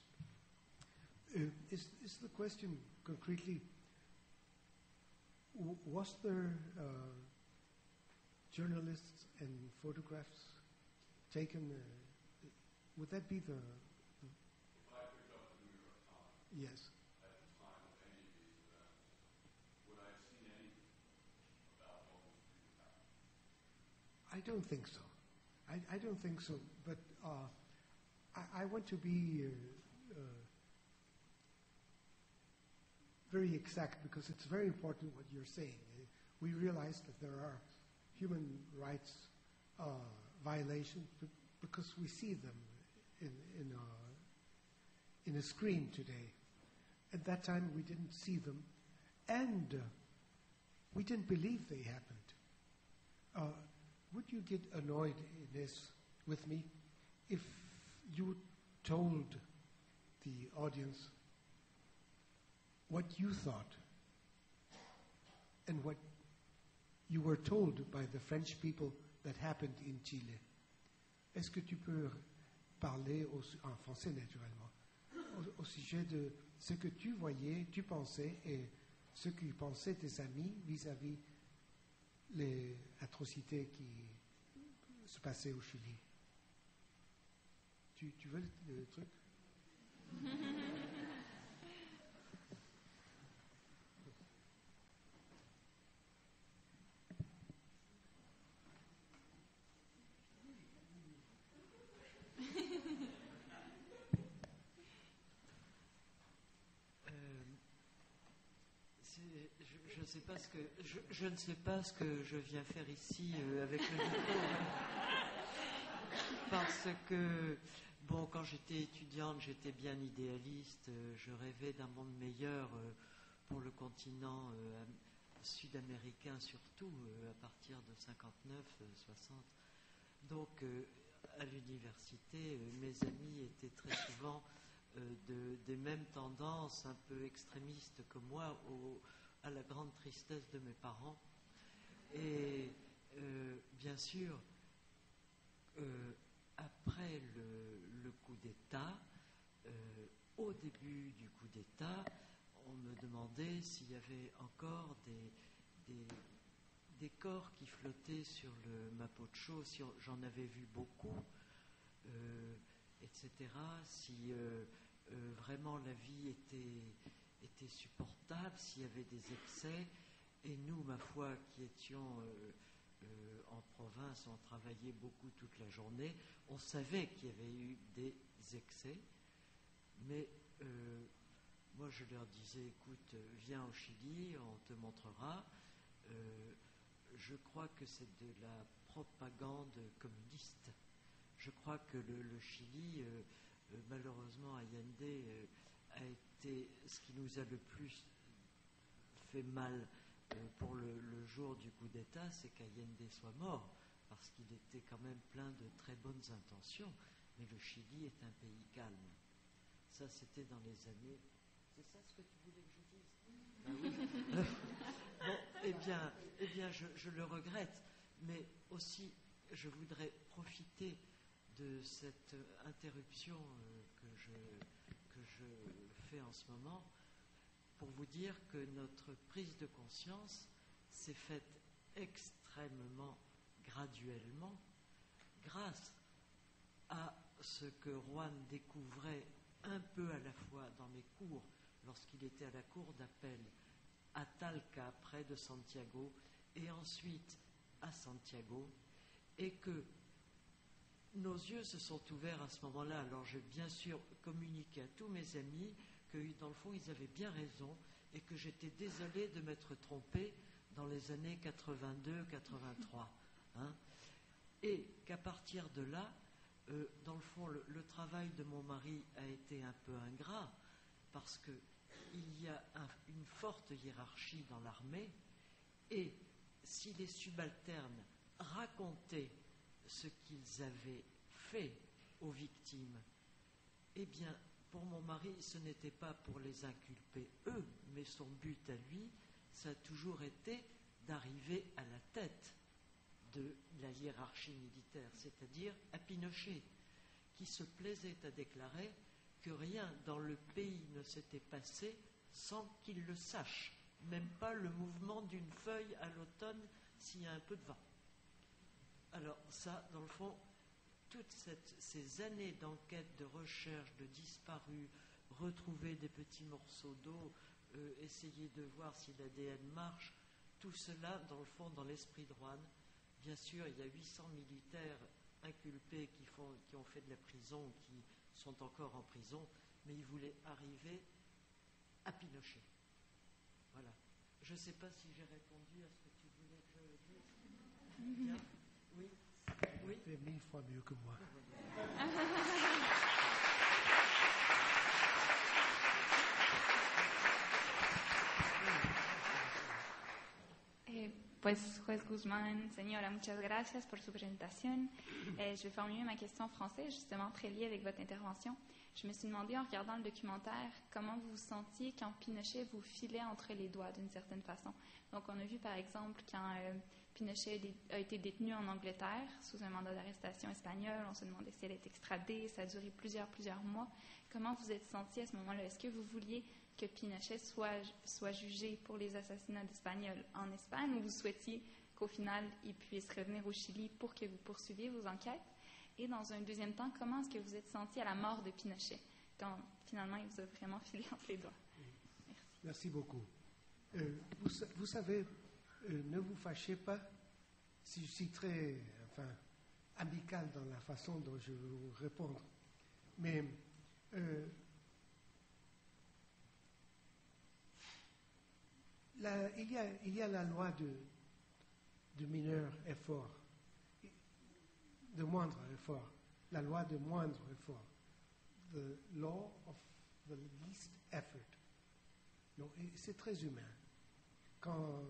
S2: Is the question concretely, was there journalists and photographs taken? Would that be the...
S5: If I picked up the New York Times
S2: yes.
S5: At the time of any of these events, would I have seen anything about what was being happened?
S2: I don't think so. I don't think so. But I want to be very exact, because it's very important what you're saying. We realize that there are human rights violations because we see them in a screen today. At that time, we didn't see them, and we didn't believe they happened. Would you get annoyed, Inés, with me if you told the audience what you thought and what you were told by the French people that happened in Chile? Est-ce que tu peux parler en français naturellement au sujet de ce que tu voyais, tu pensais et ce que pensaient tes amis vis-à-vis les atrocités qui se passaient au Chili. Tu veux le truc?
S6: Je ne sais pas ce que je viens faire ici avec le micro. Parce que, bon, quand j'étais étudiante, j'étais bien idéaliste. Je rêvais d'un monde meilleur pour le continent sud-américain, surtout à partir de 59, 60. Donc, à l'université, mes amis étaient très souvent des mêmes tendances, un peu extrémistes que moi, à la grande tristesse de mes parents. Et bien sûr, après le coup d'État, au début du coup d'État, on me demandait s'il y avait encore des corps qui flottaient sur le Mapocho, si j'en avais vu beaucoup, etc., si vraiment la vie était supportable, s'il y avait des excès. Et nous, ma foi, qui étions en province, on travaillait beaucoup toute la journée, on savait qu'il y avait eu des excès, mais moi je leur disais, écoute, viens au Chili, on te montrera. Je crois que c'est de la propagande communiste. Je crois que le Chili, malheureusement, Allende a été ce qui nous a le plus fait mal pour le jour du coup d'État, c'est qu'Allende soit mort, parce qu'il était quand même plein de très bonnes intentions, mais le Chili est un pays calme. Ça, c'était dans les années... C'est ça ce que tu voulais que je dise? Ben oui. Bon, eh bien je le regrette, mais aussi, je voudrais profiter de cette interruption que je fais en ce moment pour vous dire que notre prise de conscience s'est faite extrêmement graduellement grâce à ce que Juan découvrait un peu à la fois dans mes cours lorsqu'il était à la cour d'appel à Talca, près de Santiago, et ensuite à Santiago, et que nos yeux se sont ouverts à ce moment-là. Alors j'ai bien sûr communiqué à tous mes amis que dans le fond ils avaient bien raison et que j'étais désolé de m'être trompé dans les années 82-83. Et qu'à partir de là, dans le fond, le travail de mon mari a été un peu ingrat parce qu'il y a une forte hiérarchie dans l'armée et si les subalternes racontaient ce qu'ils avaient fait aux victimes, eh bien, pour mon mari, ce n'était pas pour les inculper eux, mais son but à lui, ça a toujours été d'arriver à la tête de la hiérarchie militaire, c'est-à-dire à Pinochet, qui se plaisait à déclarer que rien dans le pays ne s'était passé sans qu'il le sache, même pas le mouvement d'une feuille à l'automne s'il y a un peu de vent. Alors ça, dans le fond, toutes ces années d'enquête, de recherche, de disparus, retrouver des petits morceaux d'eau, essayer de voir si l'ADN marche, tout cela, dans le fond, dans l'esprit de Juan. Bien sûr, il y a 800 militaires inculpés qui ont fait de la prison, qui sont encore en prison, mais ils voulaient arriver à Pinochet. Voilà. Je ne sais pas si j'ai répondu à ce que tu voulais que je dise. Bien. Oui. Oui.
S2: Tu es 1000 fois mieux que moi.
S7: Pues, juez Guzmán, señora, muchas gracias por su presentación. Je vais formuler ma question en français, justement très liée avec votre intervention. Je me suis demandé, en regardant le documentaire, comment vous vous sentiez quand Pinochet vous filait entre les doigts, d'une certaine façon. Donc, on a vu, par exemple, quand Pinochet a été détenu en Angleterre, sous un mandat d'arrestation espagnol, on se demandait si elle était extradée, ça a duré plusieurs mois. Comment vous êtes senti à ce moment-là? Est-ce que vous vouliez que Pinochet soit jugé pour les assassinats d'Espagnols en Espagne ou vous souhaitiez qu'au final, il puisse revenir au Chili pour que vous poursuiviez vos enquêtes? Et dans un deuxième temps, comment est-ce que vous êtes senti à la mort de Pinochet, quand finalement il vous a vraiment filé entre les doigts? Merci.
S2: Merci beaucoup. Vous savez, ne vous fâchez pas si je suis très amical dans la façon dont je vais vous répondre. Mais il y a la loi de mineur effort, de moindre effort, la loi de moindre effort, the law of the least effort. Donc, c'est très humain. Quand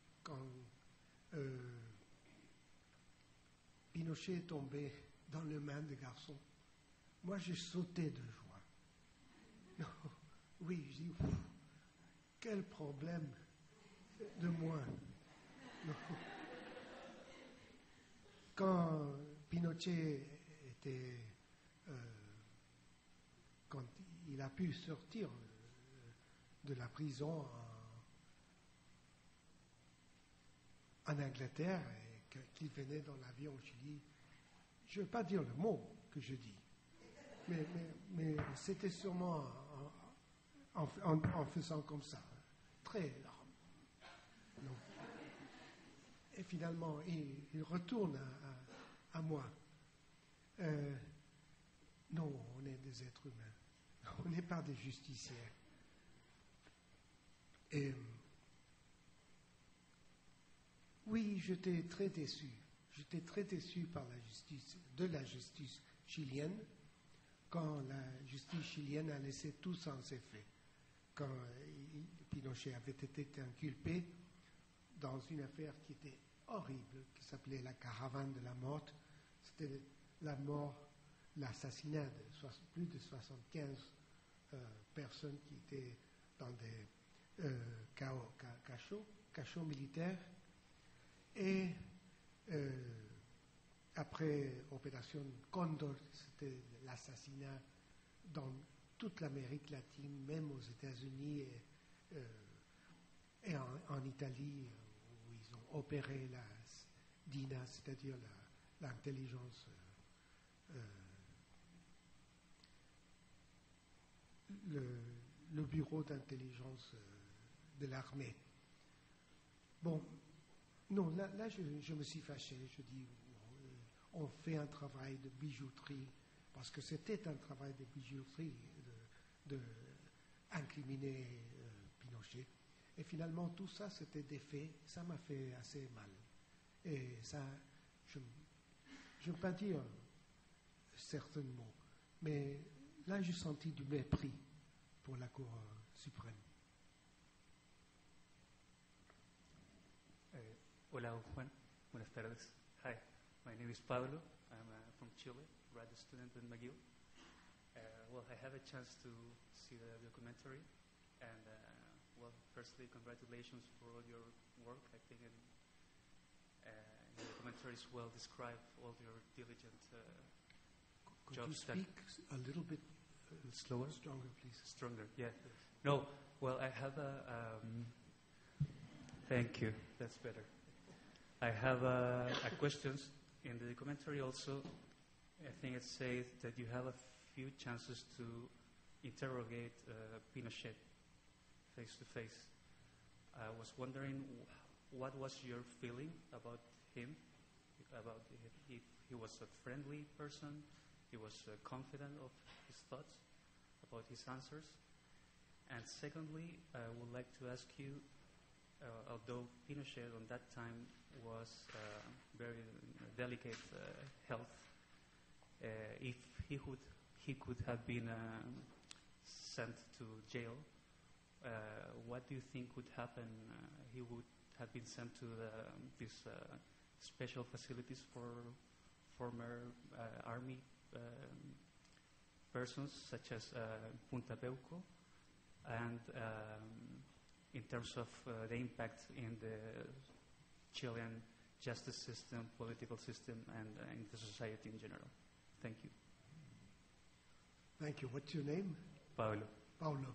S2: Pinochet est tombé dans les mains des garçons, moi j'ai sauté de joie. Non, oui, je dis, quel problème de moins. Non. Quand Pinochet était, quand il a pu sortir de la prison en Angleterre et qu'il venait dans l'avion au Chili, je ne veux pas dire le mot que je dis, mais c'était sûrement en faisant comme ça, très large. Et finalement, il retourne à moi. Non, on est des êtres humains. On n'est pas des justiciers. Et oui, j'étais très déçu. J'étais très déçu par la justice chilienne, quand la justice chilienne a laissé tout sans effet. Quand Pinochet avait été inculpé dans une affaire qui était horrible, qui s'appelait la caravane de la mort. C'était l'assassinat de plus de 75 personnes qui étaient dans des cachots militaires. Et après Opération Condor, c'était l'assassinat dans toute l'Amérique latine, même aux États-Unis et en Italie, où ils ont opéré la DINA, c'est-à-dire l'intelligence, le bureau d'intelligence de l'armée. Bon, non, là je me suis fâché. Je dis, on fait un travail de bijouterie, parce que c'était un travail de bijouterie de incriminer Pinochet. Et finalement, tout ça, c'était des faits. Ça m'a fait assez mal. Et ça, je ne veux pas dire certains mots, mais là, j'ai senti du mépris pour la Cour suprême.
S8: Hola, Juan. Buenas tardes. Hi, my name is Pablo. I'm from Chile, graduate student at McGill. Well, I have a chance to see the documentary, and well, firstly, congratulations for all your work. I think the documentaries well describe all your diligent
S2: Could
S8: jobs.
S2: you speak a little bit
S8: slower?
S2: Stronger, please.
S8: Stronger, yeah. No, well, I have thank you. That's better. I have a questions in the documentary also. I think it says that you have a few chances to interrogate Pinochet face to face. I was wondering what was your feeling about him, about if he was a friendly person, he was confident of his thoughts, about his answers. And secondly, I would like to ask you, although Pinochet on that time was very delicate health, if he could have been sent to jail, what do you think would happen? He would have been sent to these special facilities for former army persons, such as Punta Peuco, and in terms of the impact in the Chilean justice system, political system, and in the society in general. Thank you.
S2: Thank you. What's your name?
S8: Paulo.
S2: Paulo.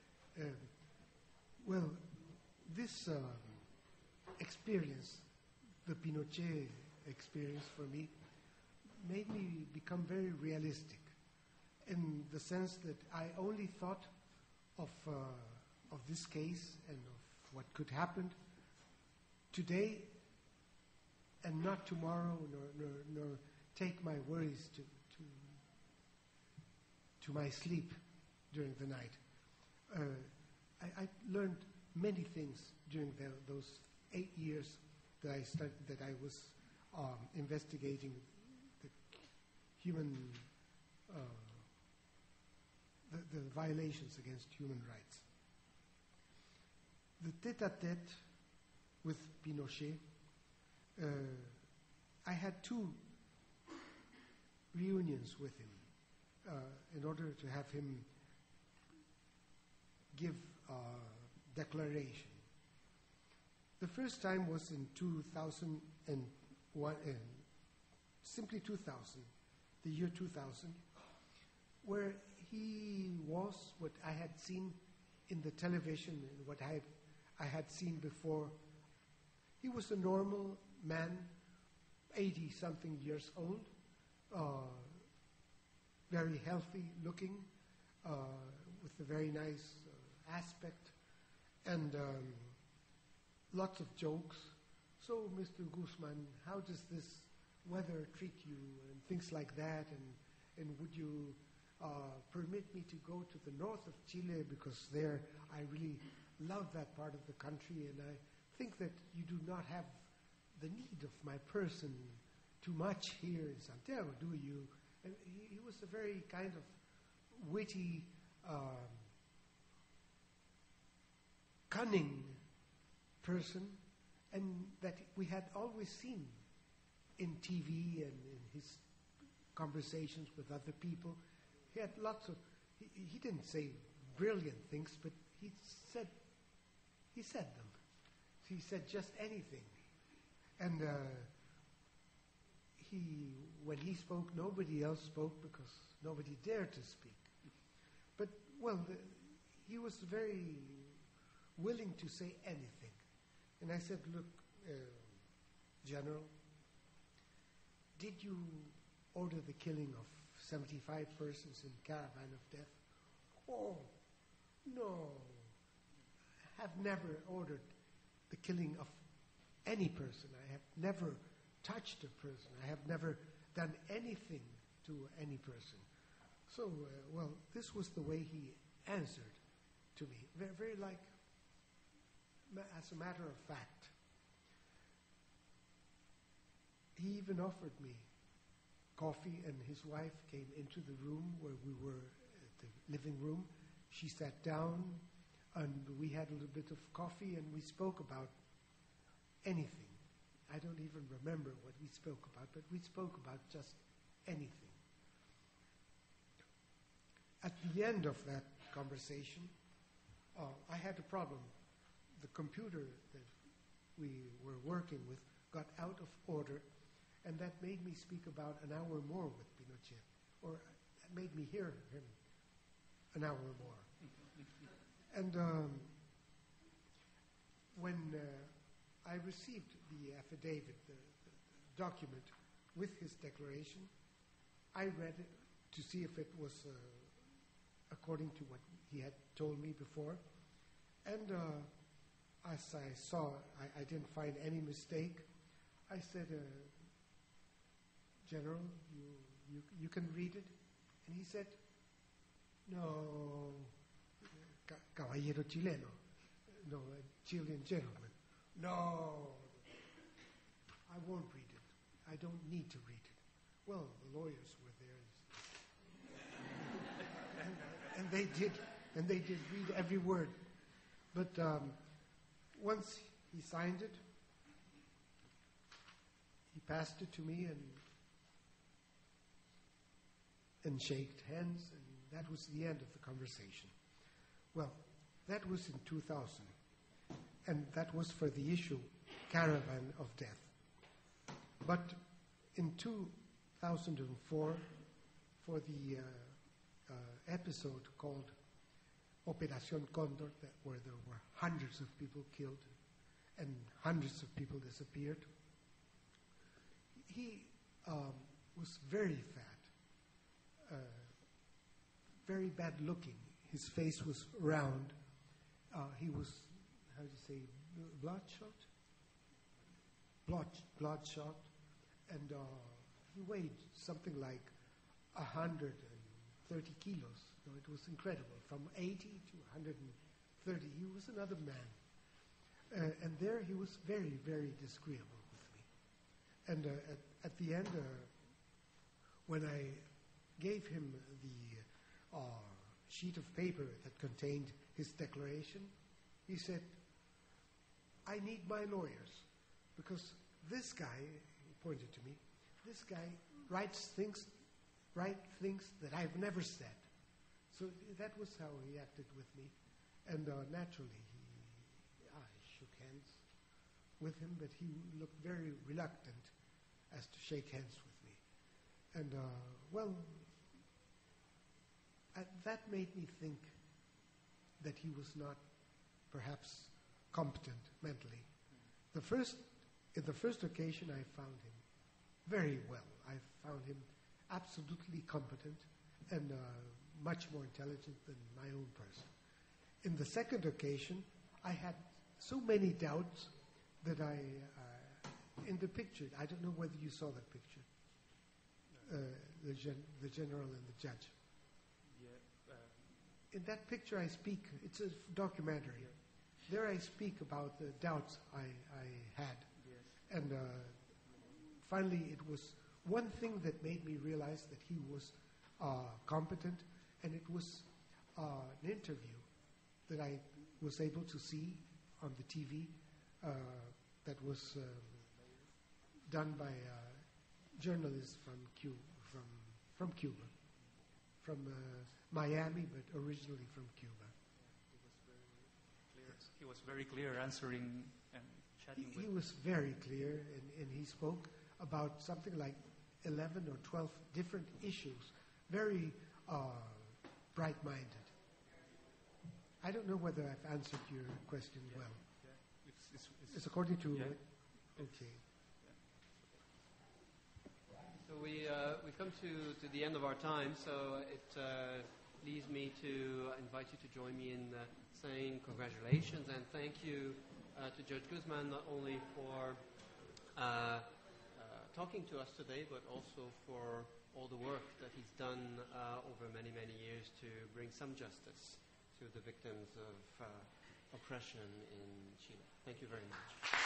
S2: Well, this experience the Pinochet experience for me made me become very realistic, in the sense that I only thought of this case and of what could happen today and not tomorrow, nor take my worries to my sleep during the night. I learned many things during those 8 years that I was investigating the human, the violations against human rights. The tête-à-tête with Pinochet, I had 2 reunions with him in order to have him give a declaration. The first time was in 2001, simply 2000, the year 2000, where he was what I had seen in the television and what I had seen before. He was a normal man, 80-something years old, very healthy looking, with a very nice aspect, and lots of jokes. So, Mr. Guzmán, how does this weather treat you, and things like that, and would you permit me to go to the north of Chile, because there I really love that part of the country, and I think that you do not have the need of my person too much here in Santiago, do you? And he was a very kind of witty, cunning person, and that we had always seen in TV and in his conversations with other people. He had lots of, he didn't say brilliant things, but he said them. He said just anything. And when he spoke, nobody else spoke, because nobody dared to speak. But, well, he was very willing to say anything. And I said, look, General, did you order the killing of 75 persons in caravan of death? Oh, no. I have never ordered the killing of any person. I have never touched a person. I have never done anything to any person. So, well, this was the way he answered to me. Very, very like, as a matter of fact. He even offered me coffee, and his wife came into the room where we were, the living room. She sat down, and we had a little bit of coffee, and we spoke about anything. I don't even remember what we spoke about, but we spoke about just anything. At the end of that conversation, I had a problem. The computer that we were working with got out of order, and that made me speak about an hour more with Pinochet, or that made me hear him an hour more. And when I received the affidavit, the document with his declaration, I read it to see if it was according to what he had told me before. And as I saw, I didn't find any mistake. I said, General, you can read it? And he said, no, caballero chileno, no, Chilean gentleman. No, I won't read it. I don't need to read it. Well, the lawyers were there, and they did read every word. But once he signed it, he passed it to me and shaked hands, and that was the end of the conversation. Well, that was in 2000. And that was for the issue, Caravan of Death. But in 2004, for the episode called Operación Condor, where there were hundreds of people killed and hundreds of people disappeared, was very fat, very bad looking. His face was round. He was, how do you say, bloodshot? Bloodshot. And he weighed something like 130 kilos. So it was incredible. From 80 to 130. He was another man. And there he was very, very disagreeable with me. And at the end, when I gave him the sheet of paper that contained his declaration, he said, I need my lawyers, because this guy, he pointed to me, this guy write things that I've never said. So that was how he acted with me. And naturally, I shook hands with him, but he looked very reluctant as to shake hands with me. And, that made me think that he was not perhaps competent mentally. In the first occasion, I found him very well. I found him absolutely competent and much more intelligent than my own person. In the second occasion, I had so many doubts that in the picture, I don't know whether you saw that picture, the general and the judge. In that picture I speak, it's a documentary. There I speak about the doubts I had. Yes. And finally it was one thing that made me realize that he was competent, and it was an interview that I was able to see on the TV that was done by journalists from Cuba, from Miami, but originally from Cuba.
S8: He was very clear answering and chatting with...
S2: He was very clear, and he spoke about something like 11 or 12 different issues, very bright-minded. I don't know whether I've answered your question well.
S8: Yeah.
S2: It's according to...
S8: Yeah.
S2: Okay.
S1: So we've come to the end of our time, so it leaves me to invite you to join me in saying congratulations and thank you to Judge Guzmán, not only for talking to us today, but also for all the work that he's done over many, many years to bring some justice to the victims of oppression in Chile. Thank you very much.